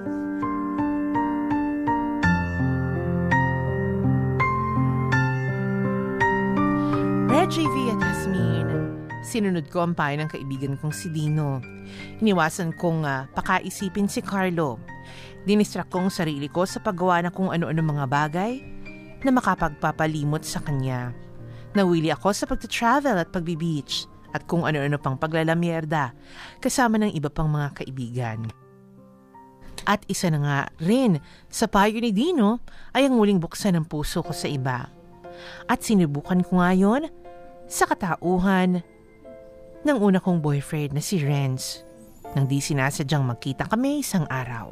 Reggie V at Jasmine, sinunod ko ang payo ng kaibigan kong si Dino. Iniwasan kong pakaisipin si Carlo. Dinistract kong sarili ko sa paggawa ng kung ano-ano mga bagay na makapagpapalimot sa kanya. Nawili ako sa pagta-travel at pagbi-beach at kung ano-ano pang paglalamierda kasama ng iba pang mga kaibigan. At isa na nga rin sa payo ni Dino ay ang muling buksan ng puso ko sa iba. At sinubukan ko ngayon sa katauhan ng una kong boyfriend na si Renz nang di sinasadyang magkita kami isang araw.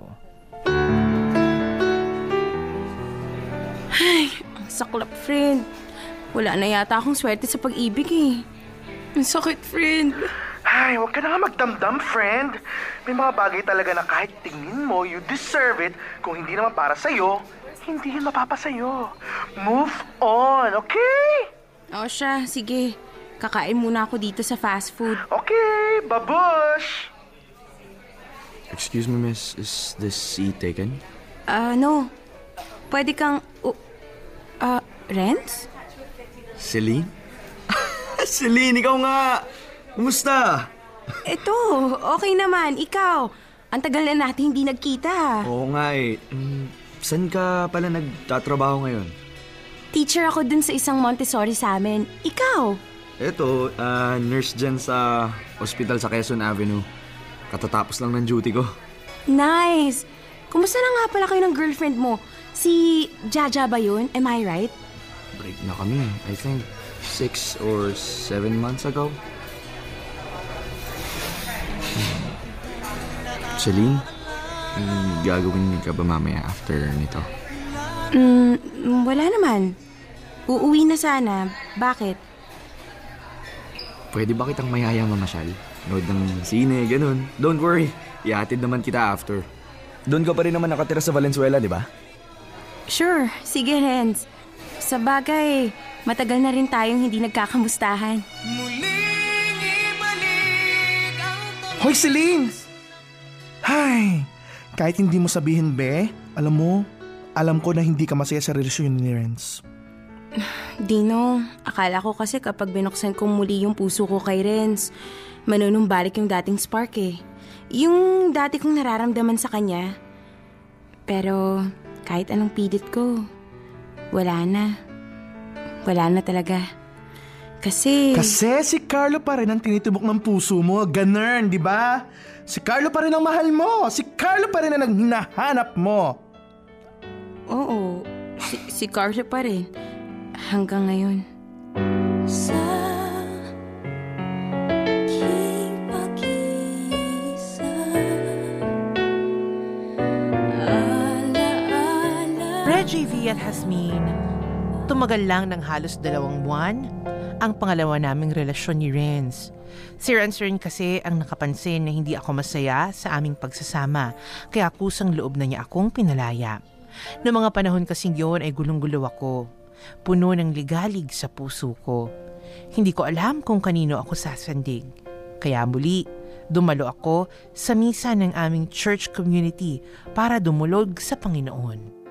Ay, ang saklap, friend. Wala na yata akong swerte sa pag-ibig Ang sakit, friend. Ay, huwag ka na nga magdamdam, friend. May mga bagay talaga na kahit tingin mo, you deserve it. Kung hindi naman para sa'yo, hindi yun mapapasa'yo. Move on, okay? O siya, sige. Kakain muna ako dito sa fast food. Okay, babush! Excuse me, miss. Is this seat taken? No. Pwede kang... Renz? Celine? Celine, ikaw nga! Kumusta? Eto, okay naman. Ikaw, ang tagal na natin hindi nagkita. Oo nga saan ka pala nagtatrabaho ngayon? Teacher ako dun sa isang Montessori sa amin. Ikaw? Eto, nurse dyan sa hospital sa Quezon Avenue. Katatapos lang ng duty ko. Nice! Kumusta na nga pala kayo ng girlfriend mo? Si Jaja ba yun? Am I right? Break na kami. I think 6 or 7 months ago. Celine, gagawin ka ba mamaya after nito? Wala naman. Uuwi na sana. Bakit? Pwede ba kitang mayaya mamasyal? Nood ng sine, ganun. Don't worry, ihatid naman kita after. Doon ka pa rin naman nakatira sa Valenzuela, di ba? Sure, sige Renz. Sa bagay, matagal na rin tayong hindi nagkakamustahan. Hoy, Celine! Hay! Kahit hindi mo sabihin, be, alam ko na hindi ka masaya sa relasyon ni Renz. Dino, akala ko kasi kapag binuksan ko muli yung puso ko kay Renz, manunumbalik yung dating spark Yung dati kong nararamdaman sa kanya. Pero kahit anong pilit ko, wala na. Wala na talaga. Kasi si Carlo pa rin ang tinitubok ng puso mo. Ganun, di ba? Si Carlo pa rin ang mahal mo. Si Carlo pa rin ang hinahanap mo. Oo, si Carlo pa rin. Hanggang ngayon. Reggie V at Jasmine, tumagal lang ng halos 2 buwan ang pangalawa naming relasyon ni Renz. Si Renz rin kasi ang nakapansin na hindi ako masaya sa aming pagsasama, kaya kusang loob na niya akong pinalaya. Noong mga panahon kasing yun ay gulong-gulo ako, puno ng ligalig sa puso ko. Hindi ko alam kung kanino ako sasandig. Kaya muli, dumalo ako sa misa ng aming church community para dumulog sa Panginoon.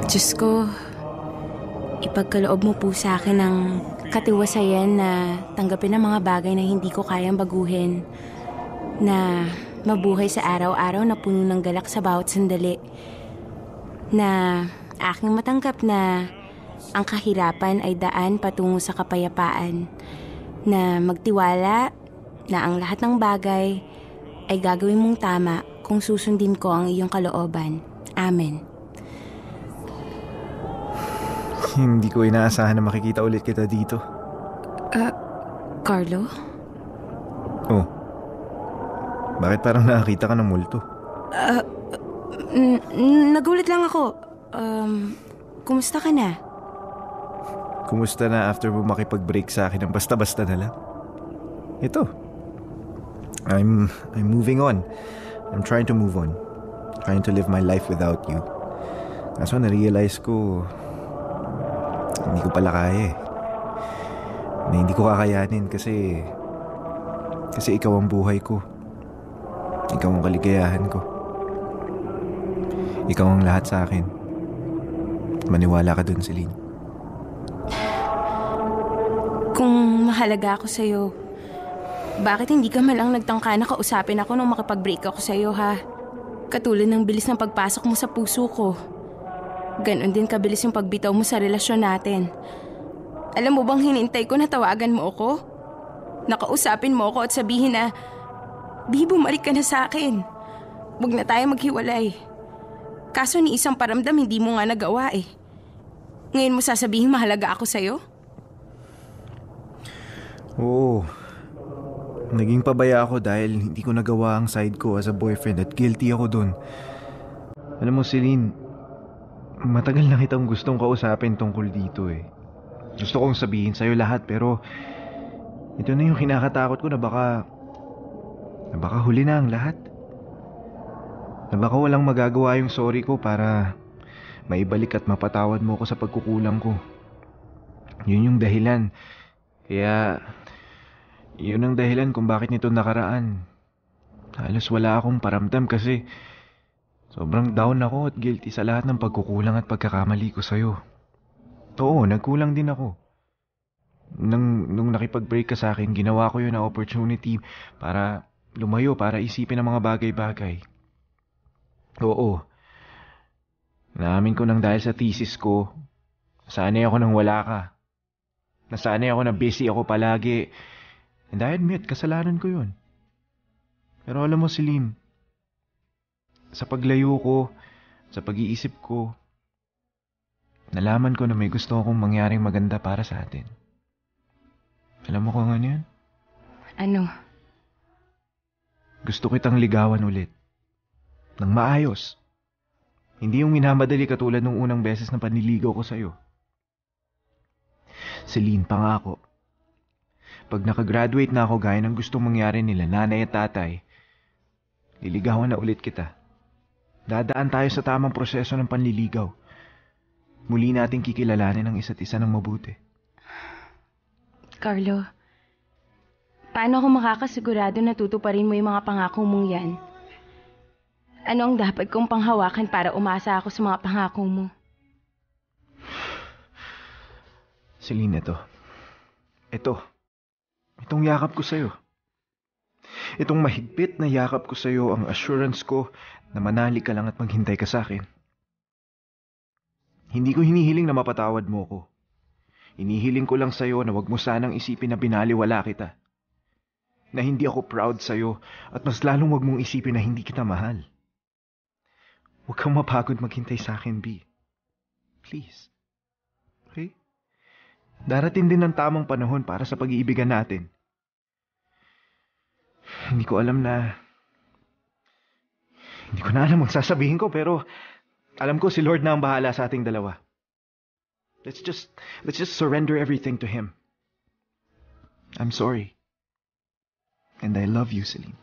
Diyos ko, ipagkaloob mo po sa akin ang katiwasayan na tanggapin ang mga bagay na hindi ko kayang baguhin, na mabuhay sa araw-araw na puno ng galak sa bawat sandali, na aking matanggap na ang kahirapan ay daan patungo sa kapayapaan, na magtiwala na ang lahat ng bagay ay gagawin mong tama kung susundin ko ang iyong kalooban. Amen. Hindi ko inaasahan na makikita ulit kita dito. Carlo? Oh. Bakit parang nakakita ka ng multo? Nagulat lang ako. Kumusta ka na? Kumusta na after mo makipag-break sa akin ng basta-basta na lang? Ito. I'm moving on. I'm trying to move on. Trying to live my life without you. Kaso na-realize ko, hindi ko pala kaya eh. Na hindi ko kakayanin kasi ikaw ang buhay ko. Ikaw ang kaligayahan ko. Ikaw ang lahat sa akin. Maniwala ka dun, Celine. Kung mahalaga ako sa'yo, bakit hindi ka malang nagtangka na kausapin ako nung makapag-break ako sa'yo, ha? Katulad ng bilis ng pagpasok mo sa puso ko. Ganon din kabilis yung pagbitaw mo sa relasyon natin. Alam mo bang hinintay ko na tawagan mo ako? Nakausapin mo ako at sabihin na, Bi, bumalik ka na sa akin. Huwag na tayo maghiwalay. Kaso ni isang paramdam hindi mo nga nagawa eh. Ngayon mo sasabihin mahalaga ako sa'yo? Oo. Naging pabaya ako dahil hindi ko nagawa ang side ko as a boyfriend at guilty ako dun. Alam mo, Celine, matagal na kitang gustong kausapin tungkol dito eh. Gusto kong sabihin sa'yo lahat pero ito na yung kinakatakot ko na baka huli na ang lahat. Na baka walang magagawa yung sorry ko para maibalik at mapatawad mo ko sa pagkukulang ko. Yun yung dahilan. Kaya yun ang dahilan kung bakit nito nakaraan. Halos wala akong paramdam kasi sobrang down ako at guilty sa lahat ng pagkukulang at pagkakamali ko sa'yo. Oo, nagkulang din ako. Nung nakipag-break ka sa akin, ginawa ko yun na opportunity para lumayo, para isipin ang mga bagay-bagay. Oo. Naamin ko nang dahil sa thesis ko, nasanay ako nang wala ka. Nasanay ako na busy ako palagi. And I admit, kasalanan ko yun. Pero alam mo, Celine, sa paglayo ko, sa pag-iisip ko, nalaman ko na may gusto akong mangyaring maganda para sa atin. Alam mo kung ano yun? Ano? Gusto kitang ligawan ulit. Nang maayos. Hindi yung minamadali katulad nung unang beses na panliligaw ko sa'yo. Celine, pangako. Pag nakagraduate na ako gaya ng gustong mangyari nila, nanay at tatay, liligawan na ulit kita. Dadaan tayo sa tamang proseso ng panliligaw. Muli nating kikilalanin ang isa't isa ng mabuti. Carlo, paano ako makakasigurado na tutuparin mo yung mga pangako mong yan? Ano ang dapat kong panghawakan para umasa ako sa mga pangako mo? Celine, itong yakap ko sa'yo. Itong mahigpit na yakap ko sa'yo ang assurance ko na manali ka lang at maghintay ka sa akin. Hindi ko hinihiling na mapatawad mo ko. Hinihiling ko lang sa'yo na wag mo sanang isipin na binaliwala kita. Na hindi ako proud sa'yo at mas lalong wag mong isipin na hindi kita mahal. Huwag kang mapagod maghintay sa akin, B. Please. Okay? Darating din ang tamang panahon para sa pag-iibigan natin. Hindi ko na alam ang sasabihin ko pero alam ko si Lord na ang bahala sa ating dalawa. Let's just surrender everything to Him. I'm sorry. And I love you, Celine.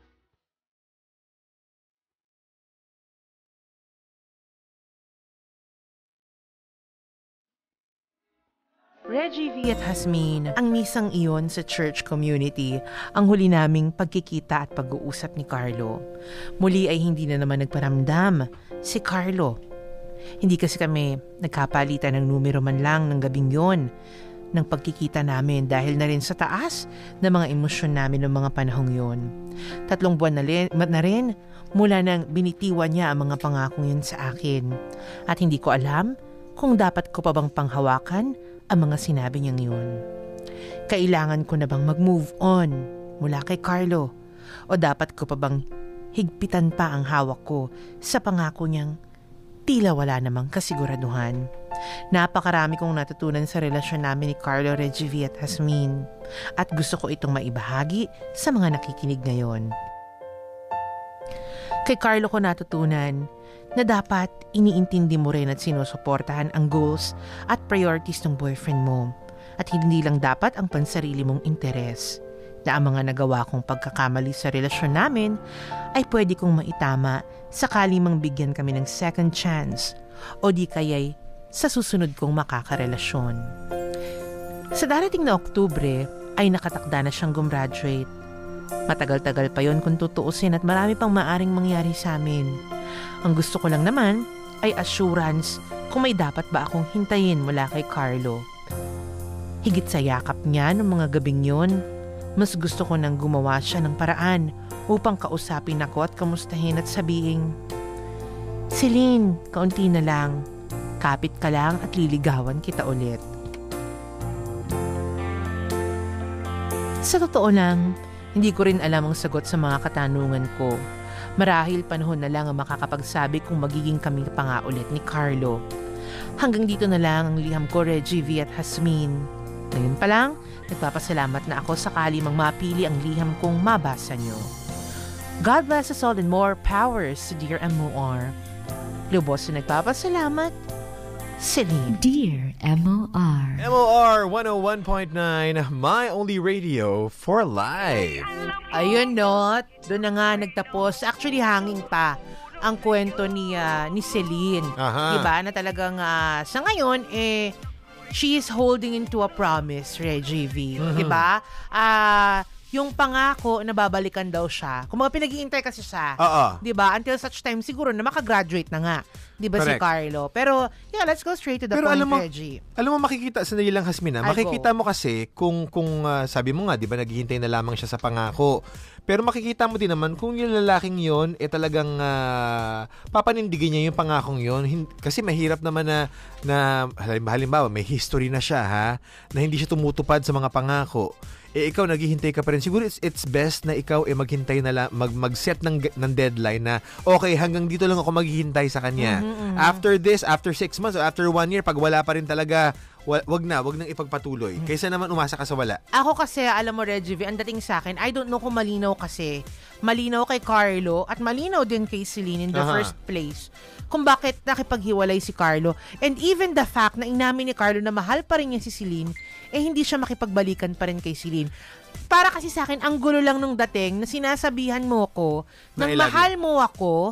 Reggie V at Hasmin, ang misang iyon sa church community, ang huli naming pagkikita at pag-uusap ni Carlo. Muli ay hindi na naman nagparamdam si Carlo. Hindi kasi kami nagkapalitan ng numero man lang ng gabing yon ng pagkikita namin dahil na rin sa taas ng mga emosyon namin ng mga panahong yon. 3 buwan na rin mula nang binitiwan niya ang mga pangakong yun sa akin. At hindi ko alam kung dapat ko pa bang panghawakan ang mga sinabi niyang yun. Kailangan ko na bang mag-move on mula kay Carlo? O dapat ko pa bang higpitan pa ang hawak ko sa pangako niyang tila wala namang kasiguraduhan? Napakarami kong natutunan sa relasyon namin ni Carlo, Reggie V at Hasmin. At gusto ko itong maibahagi sa mga nakikinig ngayon. Kay Carlo ko natutunan na dapat iniintindi mo rin at sinusuportahan ang goals at priorities ng boyfriend mo. At hindi lang dapat ang pansarili mong interes. Na ang mga nagawa kong pagkakamali sa relasyon namin ay pwede kong maitama sakali mang bigyan kami ng second chance o di kaya'y sa susunod kong makakarelasyon. Sa darating na Oktubre ay nakatakda na siyang gumraduate. Matagal-tagal pa yon kung tutuusin at marami pang maaring mangyari sa amin. Ang gusto ko lang naman ay assurance kung may dapat ba akong hintayin mula kay Carlo. Higit sa yakap niya ng mga gabing yon, mas gusto ko nang gumawa siya ng paraan upang kausapin ako at kamustahin at sabihin, Celine, kaunti na lang. Kapit ka lang at liligawan kita ulit. Sa totoo lang, hindi ko rin alam ang sagot sa mga katanungan ko. Marahil panahon na lang ang makakapagsabi kung magiging kami pa nga ulit ni Carlo. Hanggang dito na lang ang liham ko, Reggie V at Hasmin. Ngayon pa lang, nagpapasalamat na ako sakali mang mapili ang liham kong mabasa nyo. God bless us all and more powers to Dear MOR. Lubos na nagpapasalamat, Celine. Dear MOR. MOR 101.9, my only radio for life. Ayun no, doon na nga nagtapos. Actually, hanging pa ang kwento ni Celine. Aha. Diba? Na talagang sa ngayon, she is holding into a promise, Reggie V. Mm-hmm. Diba? Yung pangako na babalikan daw siya. Kung mga pinag-iintay kasi siya. Diba? Until such time, siguro na makagraduate na nga. Diba? Correct. Si Carlo. Pero, yeah, let's go straight to the Pero point, alam mo, Reggie. Alam mo, makikita, sandali lang Hasmina, makikita mo kasi kung sabi mo nga, di ba, naghihintay na lamang siya sa pangako. Pero makikita mo din naman kung yung lalaking yon talagang papanindigin niya yung pangakong yon. Kasi mahirap naman na halimbawa, may history na siya na hindi siya tumutupad sa mga pangako. Ikaw naghihintay ka pa rin. Siguro it's best na ikaw maghintay na mag-set ng deadline na okay, hanggang dito lang ako maghihintay sa kanya. After this, after 6 months or after 1 year, pag wala pa rin talaga, wag nang ipagpatuloy. Kaysa naman umasa ka sa wala. Ako kasi, alam mo, Reggie V, ang dating sa akin, I don't know kung malinaw kasi. Malinaw kay Carlo at malinaw din kay Celine in the first place kung bakit nakipaghiwalay si Carlo. And even the fact na inamin ni Carlo na mahal pa rin niya si Celine, hindi siya makipagbalikan pa rin kay Celine. Para kasi sa akin, ang gulo lang nung dating na sinasabihan mo ko na mahal mo ako,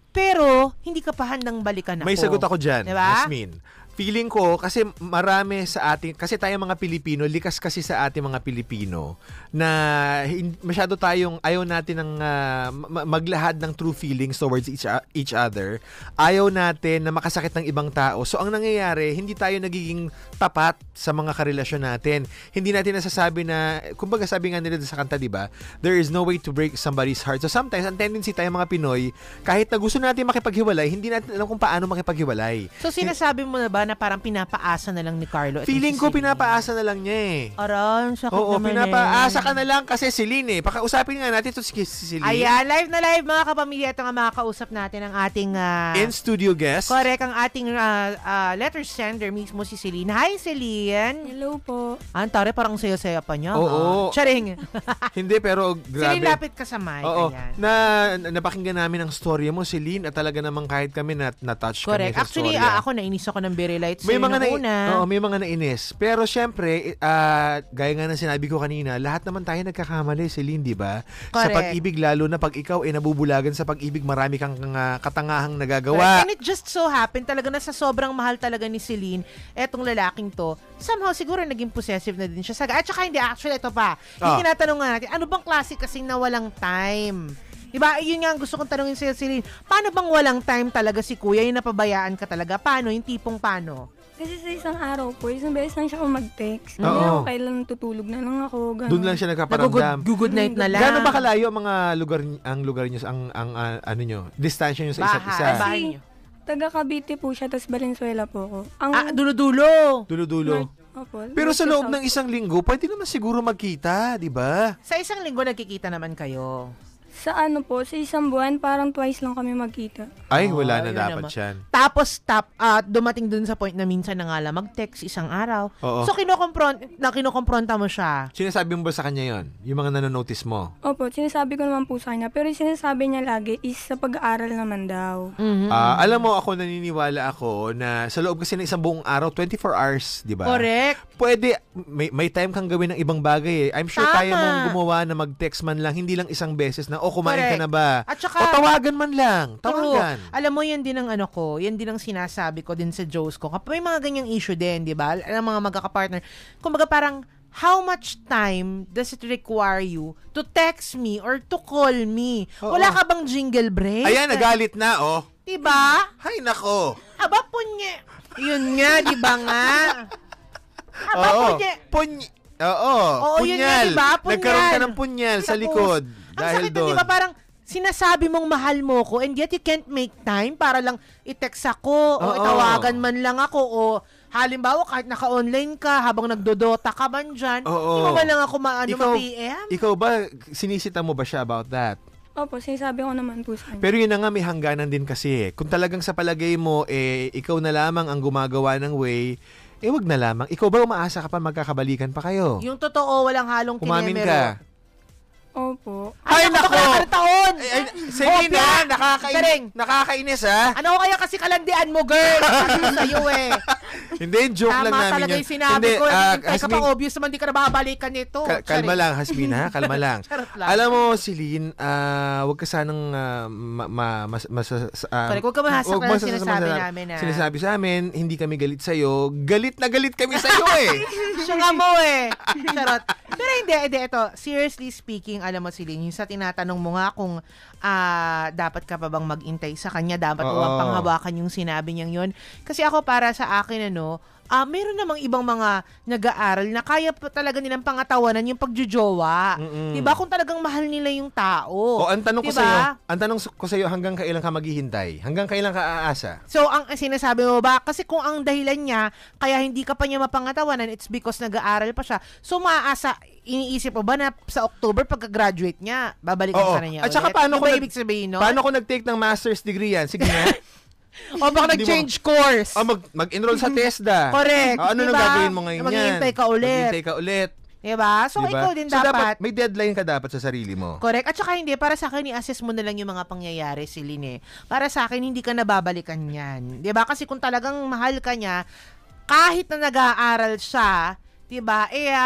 pero hindi ka pa handang balikan ako. May sagot ako dyan, diba? Yasmin. Feeling ko, kasi marami sa atin, kasi tayo mga Pilipino, likas kasi sa ating mga Pilipino, na masyado tayong, ayaw natin ng maglahad ng true feelings towards each other. Ayaw natin na makasakit ng ibang tao. So, ang nangyayari, hindi tayo nagiging tapat sa mga karelasyon natin. Hindi natin nasasabi na, kumbaga sabi nga nila sa kanta, diba? There is no way to break somebody's heart. So, sometimes, ang tendency tayo mga Pinoy, kahit na gusto natin makipaghiwalay, hindi natin alam kung paano makipaghiwalay. So, sinasabi mo na ba na parang pinapaasa na lang ni Carlo? Feeling ko pinapaasa na lang niya Aran, sakit Oo, naman pinapaasa ka na lang kasi Celine Pakausapin nga natin ito si Celine. Ayan, live na live mga kapamilya. Ito nga makakausap natin ang ating in-studio guest. Correct, ang ating letter sender mismo si Celine. Hi, Celine. Hello po. Ang tare, parang saya-saya pa niya. Oo. Charing. Hindi, pero grabe. Celine, lapit ka sa mic. Oo. Ayan. Napakinggan namin ang storya mo, Celine, at talaga namang kahit kami na-touch kami sa Actually, storya. ako nainis ako ng Very Light May mga una. may mga nainis. Pero syempre, gaya nga ng sinabi ko kanina, lahat naman tayo nagkakamali, Celine, di ba? Sa pag-ibig, lalo na pag ikaw ay nabubulagan sa pag-ibig, marami kang katangahang nagagawa. And it just so happened talaga na sa sobrang mahal talaga ni Celine, etong lalaking to, somehow siguro naging possessive na din siya. At saka hindi, actually, ito pa. Yung tinatanong nga natin, ano bang klase kasing na walang time? Diba? Yun nga ang gusto kong tanungin sa'yo, Celine. Paano bang walang time talaga si kuya? Yung napabayaan ka talaga? Paano? Yung tipong paano? Kasi sa isang araw po, isang beses lang siya ako mag-text. Oo. Hindi ako kailan tutulog na lang ako. Ganun. Doon lang siya nagkaparamdam. Good night na lang. Gano'n ba kalayo ang mga lugar niyo, ano nyo, distansya niyo sa isa't isa? Bahay niyo. Taga Cavite po siya, tapos Valenzuela po ako. Dulo-dulo. Dulo-dulo. Opo, Pero sa loob ng South. isang linggo, pwede naman siguro magkita, di ba? Sa isang linggo nagkikita naman kayo. Sa ano po, sa isang buwan, parang twice lang kami magkita. Ay, wala na yun dapat naman. yan. Tapos, dumating dun sa point na minsan na nga lang mag-text isang araw. Oo. So, kinukompronta mo siya. Sinasabi mo ba sa kanya yon? Yung mga nanonotice mo? Opo, sinasabi ko naman po sa kanya. Pero yung sinasabi niya lagi is sa pag-aaral naman daw. Alam mo, ako naniniwala ako na sa loob kasi ng isang buong araw, 24 hours, di ba? Correct. Pwede, may time kang gawin ng ibang bagay eh. I'm sure Tama. kaya mong gumawa na mag-text man lang, hindi lang isang beses na, kumain ka Correct. na ba? At saka, o tawagan man lang. True. Tawagan. Alam mo, yan din ang yan din ang sinasabi ko din sa Joes ko. Kapag may mga ganyang issue din, di ba? Ang mga magkakapartner. Kumbaga parang, how much time does it require you to text me or to call me? Oo. Wala ka bang jingle break? Ayan, nagalit na, oh. Diba? Hay nako. Aba, punye. Yun nga, di ba nga? Aba, punye. Oo, yun punyal. nga, diba? Punyal. Nagkaroon ka ng punyal sa likod. Ang Dahil sakit, doon. di ba? Parang, sinasabi mong mahal mo ko and yet you can't make time para lang i-text ako o Oo. itawagan man lang ako o halimbawa kahit naka-online ka habang nagdodota ka man dyan, Oo. di ba man lang ako ma-PM? Ikaw ba, sinisita mo ba siya about that? Opo, sinasabi ko naman po sa kanya. Pero yun na nga, may hangganan din kasi. Kung talagang sa palagay mo, ikaw na lamang ang gumagawa ng way, wag na lamang. Ikaw ba umaasa ka pa magkakabalikan pa kayo? Yung totoo, walang halong Umamin kinemero. ka. Opo. Ay, nako! Taon! Sige na, Galing. nakakainis ha. Ano kaya kasi kalandian mo, girl? Kasi sa'yo eh. Hindi, joke lang Tama namin talaga yun. yung sinabi ko. Hintay ka Hasmin, pa obvious naman, di ka na babalikan nito. kalma lang, Hasmin ha, kalma lang. Charot lang. Alam mo, Celine, wag ka sanang Correct, huwag ka mahasak na sinasabi namin ha. Sinasabi sa amin, hindi kami galit sa'yo. Galit na galit kami sa'yo eh. Siya nga mo eh. Charot. Pero hindi, ito. Seriously speaking, alam mo, Celine, yung sa tinatanong mo nga kung dapat ka pa bang mag-intay sa kanya, dapat mo bang panghawakan yung sinabi niyang yun. Kasi ako para sa akin, meron namang ibang mga nag-aaral na kaya pa talaga nilang pangatawanan yung pagjujowa. Diba? Kung talagang mahal nila yung tao. Ang tanong diba? ko sa'yo, hanggang kailan ka maghihintay? Hanggang kailan ka aasa? So, ang sinasabi mo ba, kasi kung ang dahilan niya, kaya hindi ka pa niya mapangatawanan, it's because nag-aaral pa siya. So, maaasa, iniisip mo ba na sa October, pagka-graduate niya, babalikan ka na niya At saka ulit? paano Ano ko ba ibig sabihin, no? Paano ko nag-take ng master's degree yan? Sige nga. O baka nag-change course. Mag-enroll sa TESDA. Correct. Ano nang diba? gagawin mo ngayon yan? Maghihintay ka ulit. Maghihintay ka ulit. Diba? So, Diba? ikaw din So, dapat. may deadline ka dapat sa sarili mo. Correct. At saka hindi, para sa akin, i-assess mo na lang yung mga pangyayari, Celine. Para sa akin, hindi ka nababalikan yan. Diba? Kasi kung talagang mahal ka niya, kahit na nag-aaral siya, diba?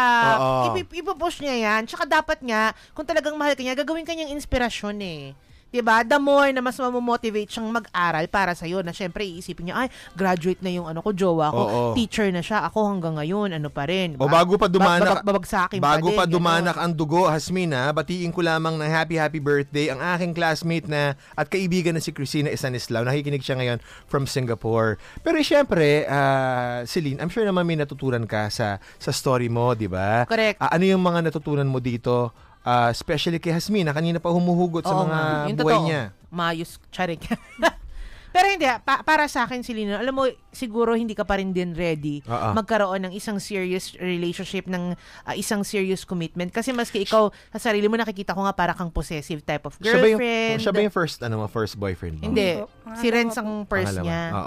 Ipupush niya yan. Tsaka dapat nga, kung talagang mahal ka niya, gagawin ka niyang inspirasyon eh. Diba? The more na mas mamomotivate siyang mag-aral para sa'yo, na syempre iisipin niya, ay, graduate na yung jowa ko, teacher na siya, ako hanggang ngayon, pa rin. Diba? O bago pa dumanak, bago pa dumanak ang dugo, Hasmin ha, batiin ko lamang ng happy birthday ang aking classmate na at kaibigan na si Christina Isanislao. Nakikinig siya ngayon from Singapore. Pero syempre, Celine, I'm sure naman may natutunan ka sa story mo, di ba? Correct. Ano yung mga natutunan mo dito? Especially kay Hasmin na kanina pa humuhugot sa mga buhay niya. Mayos, charik. Pero hindi, para sa akin, Celine, alam mo, siguro hindi ka pa rin din ready magkaroon ng isang serious relationship, ng isang serious commitment. Kasi maski ikaw, sa sarili mo, nakikita ko nga para kang possessive type of girlfriend. Siya ba yung first boyfriend mo? Hindi. Si Renz ang first niya.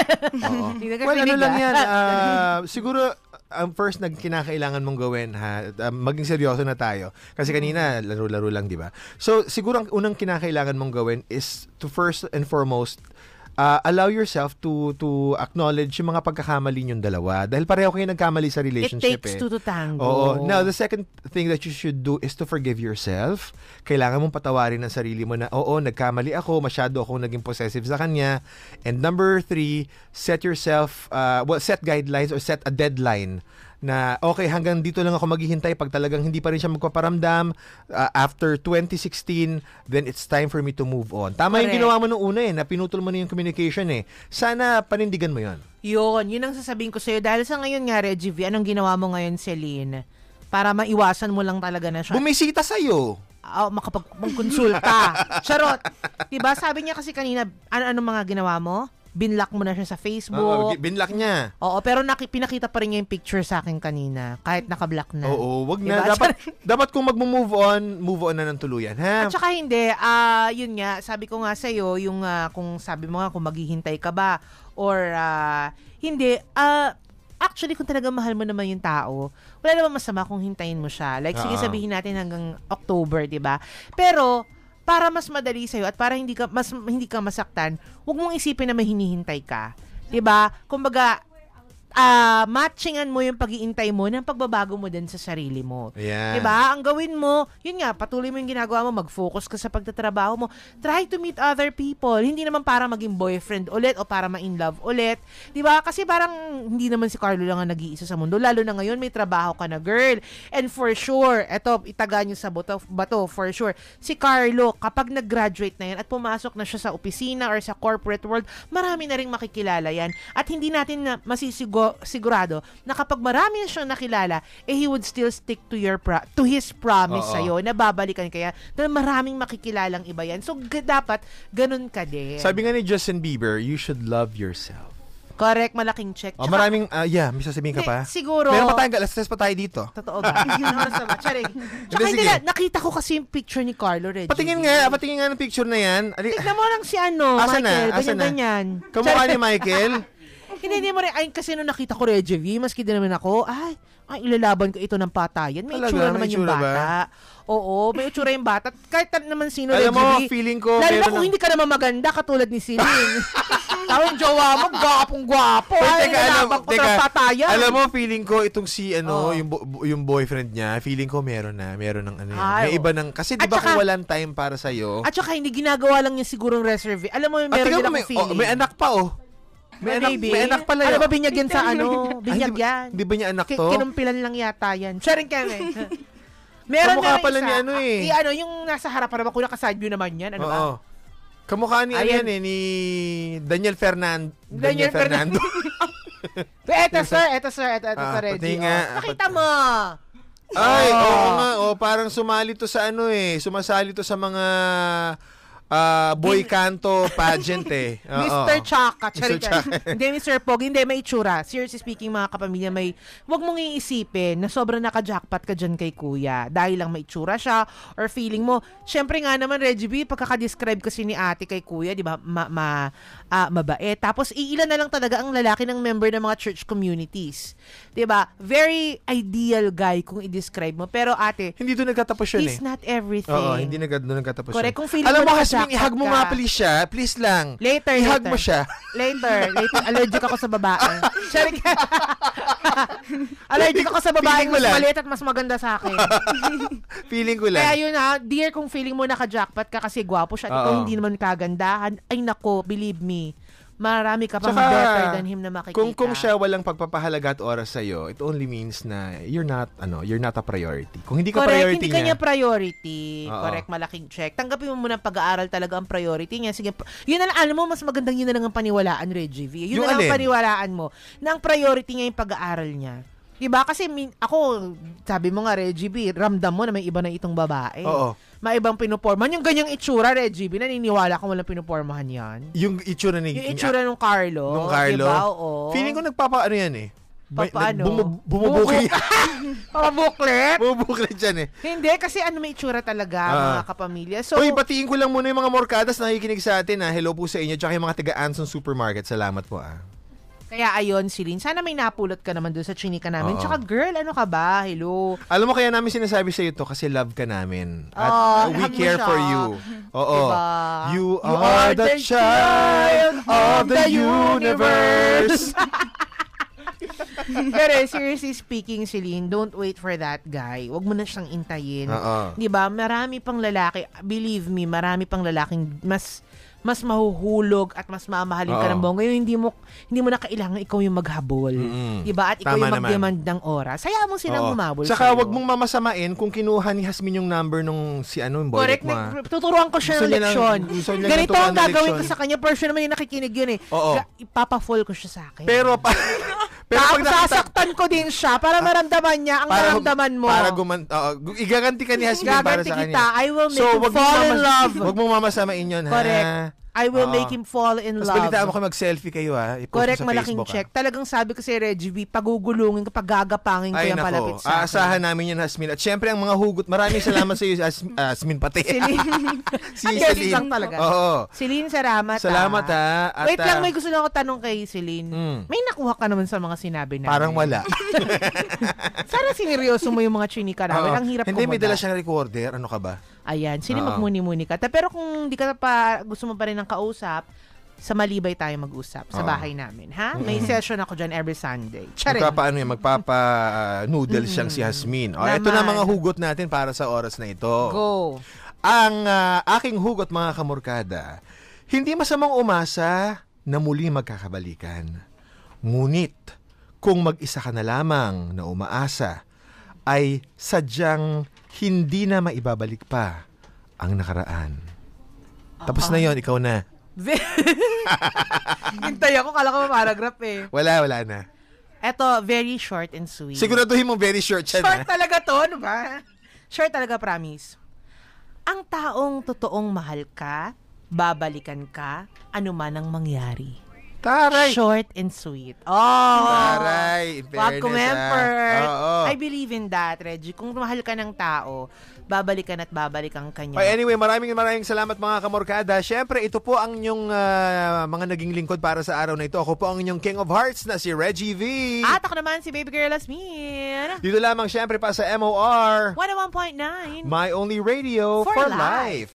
Well, ano lang yan. Siguro, ang first na kinakailangan mong gawin, maging seryoso na tayo. Kasi kanina, laro-laro lang, di ba? So, siguro ang unang kinakailangan mong gawin is to first and foremost, allow yourself to acknowledge yung mga pagkakamali niyong dalawa. Dahil pareho kayo nagkamali sa relationship. It takes two to tango. Oo. Now, the second thing that you should do is to forgive yourself. Kailangan mong patawarin ang sarili mo na, nagkamali ako, masyado akong naging possessive sa kanya. And number 3, set guidelines or set a deadline na okay, hanggang dito lang ako maghihintay pag talagang hindi pa rin siya magpaparamdam after 2016, then it's time for me to move on. Tama yung ginawa mo nung una na pinutol mo na yung communication Sana panindigan mo yon. Yun ang sasabihin ko sa'yo. Dahil sa ngayon nga, Reggie V, anong ginawa mo ngayon, Celine? Para maiwasan mo lang talaga na siya. Bumisita sa'yo. Makapagkonsulta. Charot. Diba? Sabi niya kasi kanina, ano mga ginawa mo? Binlock mo na siya sa Facebook. Binlock niya. Oo, pero pinakita pa rin niya yung picture sa akin kanina. Kahit nakablock na. Oo, wag na. Diba? Dapat kung move on na ng tuluyan, ha? At saka hindi, yun nga, sabi ko nga sa'yo, yung kung sabi mo nga kung maghihintay ka ba or hindi, actually, kung talaga mahal mo naman yung tao, wala naman masama kung hintayin mo siya. Like, sige sabihin natin hanggang October, diba? Pero, para mas madali sa'yo at para hindi ka masaktan, huwag mong isipin na may hinihintay ka. Diba? Kumbaga, matchingan mo yung pag-iintay mo ng pagbabago mo din sa sarili mo. Yeah. Diba? Ang gawin mo, yun nga, patuloy mo yung ginagawa mo, mag-focus ka sa pagtatrabaho mo. Try to meet other people. Hindi naman para maging boyfriend ulit o para ma-in love ulit. Diba? Kasi parang hindi naman si Carlo lang ang nag-iisa sa mundo. Lalo na ngayon, may trabaho ka na, girl. And for sure, eto, itaga nyo sa bato, for sure, si Carlo, kapag nag-graduate na yan at pumasok na siya sa opisina or sa corporate world, marami na rin makikilala yan. At hindi natin na sigurado na kapag marami na siyang nakilala, he would still stick to his promise sa'yo na babalikan kaya na maraming makikilalang iba yan. So, dapat ganun ka din. Sabi nga ni Justin Bieber, you should love yourself. Correct, malaking check. Tsaka, maraming, may sasabihin ka pa? Siguro. Meron pa tayong alas-tres pa tayo dito. Totoo ba? Tsaka hindi na, nakita ko kasi yung picture ni Carlo, Reggie. Patingin nga ng picture na yan. Tignan mo lang si Michael. Ganyan. Kamukha ni Michael? Hindi mo rin, kasi nung nakita ko Reggie V, maski din naman ako, ilalaban ko ito ng patayan. May itsura naman yung bata. Oo, may itsura yung bata. Kahit naman sino, Reggie V. Alam mo, feeling ko, lalo na kung hindi ka naman maganda, katulad ni Celine. Tawag yung jowa mo, gwapong-gwapo. Ilalaban ko ng patayan. Alam mo, feeling ko, itong yung boyfriend niya, feeling ko meron ng may iba ng, kasi di ba kung walang time para sa'yo. At saka hindi ginagawa lang niya sigurong reserve. Alam mo, meron din akong feeling. May anak pa, May anak pala yun. Ano ba binyag yan sa binyag yan? Di ba niya anak to? Kinumpilan lang yata yan. Sharing kami. Meron kamukha na pala isa. ni yung nasa harapan naman, kung naka-side view naman yan. Ano ba? Kamukha ni ni Daniel Fernando. Ito sir. Reggie. Nakita mo. Ay, oo nga. Parang sumali to sa sumasali to sa mga boy canto pageant Mr. Chaka. Hindi, Mr. Pog. Hindi, may itsura. Seriously speaking, mga kapamilya, wag mong iisipin na sobrang naka-jackpot ka dyan kay kuya. Dahil lang may itsura siya or feeling mo. Syempre nga naman, Reggie B, pagkaka-describe kasi ni ate kay kuya, di ba, mabait. Tapos, iilan na lang talaga ang lalaki ng member ng mga church communities. Di ba? Very ideal guy kung i-describe mo. Pero ate, hindi doon nagtatapos yun he's not everything. Oo, hindi doon nagtatapos yun. Correct. Kung feeling alam mo, i-hug mo nga please siya. Please lang. Later. I-hug mo siya. Later. Allergic ako sa babae. Allergic ako sa babae mas maliit at mas maganda sa akin. Feeling ko lang. Kaya yun dear, kung feeling mo naka-jackpot ka kasi gwapo siya at ikaw hindi naman kagandahan, ay nako, believe me, marami ka pang better than him na makikita. Kung siya walang pagpapahalaga at oras sa'yo, it only means na you're not a priority. Kung hindi ka priority hindi kanya priority. Correct, malaking check. Tanggapin mo muna pag-aaral talaga ang priority niya. Sige, yun na lang, alam mo, mas magandang yun na lang ang paniwalaan, Reggie V. Yun na lang ang paniwalaan mo na ang priority niya yung pag-aaral niya. Diba? Kasi ako, sabi mo nga, Reggie B, ramdam mo na may iba na itong babae. Oo. May ibang pinupormahan. Yung ganyang itsura, Reggie B, naniniwala kung walang pinupormahan yan. Yung itsura nung Carlo. Nung Carlo? Diba? Oo. Feeling ko nagpapaano yan Papaano? Bumubukli. Pabuklet? Bumubuklet dyan Hindi, kasi may itsura talaga, mga kapamilya. So, Uy, batiin ko lang muna yung mga morkadas na nakikinig sa atin. Hello po sa inyo. Tsaka yung mga taga-Anson Supermarket. Salamat po. Kaya ayun, Celine, sana may napulot ka naman doon sa chinika namin. Tsaka girl, ano ka ba? Hello. Alam mo, kaya namin sinasabi sa iyo to kasi love ka namin. At we care for you. Oo. Diba? You are the child of the universe. Pero seriously speaking, Celine, don't wait for that guy. Huwag mo na siyang intayin. Diba? Marami pang lalaki, believe me, marami pang lalaking mas mas mahuhulog at mas mamahalin ka ng buong. Ngayon, hindi mo na kailangan ikaw yung maghabol. Diba? At ikaw Tama yung naman. mag-demand ng oras. Hayaan mo silang humabol Saka sa'yo. wag mong mamasamain kung kinuha ni Hasmin yung number nung yung boylet Correct. mo. Tuturuan ko siya Gusto ng niya leksyon. gusto niya Ganito naturuan ang ng gagawin ko leksyon. sa kanya. Person naman yung nakikinig yun eh. Oo. Ipapa-fall ko siya sa akin. Pero Tapos pag nakita, sasaktan ko din siya para maramdaman niya ang naramdaman mo. Para igaganti ka ni Hasmin para Gaganti sa kita. kanya. I will make him fall in love. Wag mong mamasamain yun, ha? Correct. I will make him fall in Tapos love. balitaan mo kayo mag-selfie kayo, ha? I-post Correct, mo sa malaking Facebook, check. Talagang sabi ko si Reggie V, pagugulungin ko, paggagapangin ko Ay, yung palapit nako. sa akin. Aasahan namin yan, Hasmin. At syempre, ang mga hugot. Maraming salamat sa iyo, Hasmin pati. Celine. Si Ang Celine. lang talaga. Oo. Celine, salamat. Salamat, ha. At, Wait lang, may gusto lang ako tanong kay Celine. May nakuha ka naman sa mga sinabi namin. Parang wala. Sana sineryoso mo yung mga chinika namin. Ang hirap Hindi, may kumaga. dala siyang recorder. Ano ka ba? Ayan, sino Oo. magmuni-muni ka. Pero kung di ka pa, gusto mo pa rin ng kausap, sa Malibay tayo mag-usap sa Oo. bahay namin, ha? May session ako dyan every Sunday. Magpapa-noodles siyang si Hasmin. O, ito na mga hugot natin para sa oras na ito. Go. Ang aking hugot, mga kamorkada, hindi masamang umasa na muli magkakabalikan. Ngunit, kung mag-isa ka na lamang na umaasa, ay sadyang hindi na maibabalik pa ang nakaraan. Tapos na yon, ikaw na. Hintay ako, kala ko paragraph eh. Wala na. Eto, very short and sweet. Siguraduhin mo very short siya Short na. talaga to, ano ba? Short talaga, promise. Ang taong totoong mahal ka, babalikan ka, anuman ang mangyari. Taray! Short and sweet. Oh! Taray! In Wag fairness, kumempert. Oo. I believe in that, Reggie. Kung mahal ka ng tao, babalikan at babalikan ka niya. Anyway, maraming salamat mga kamorkada. Siyempre, ito po ang inyong mga naging lingkod para sa araw na ito. Ako po ang inyong King of Hearts na si Reggie V. At ako naman si Baby Girl Asmin. Dito lamang siyempre pa sa MOR. 101.9. My Only Radio for Life.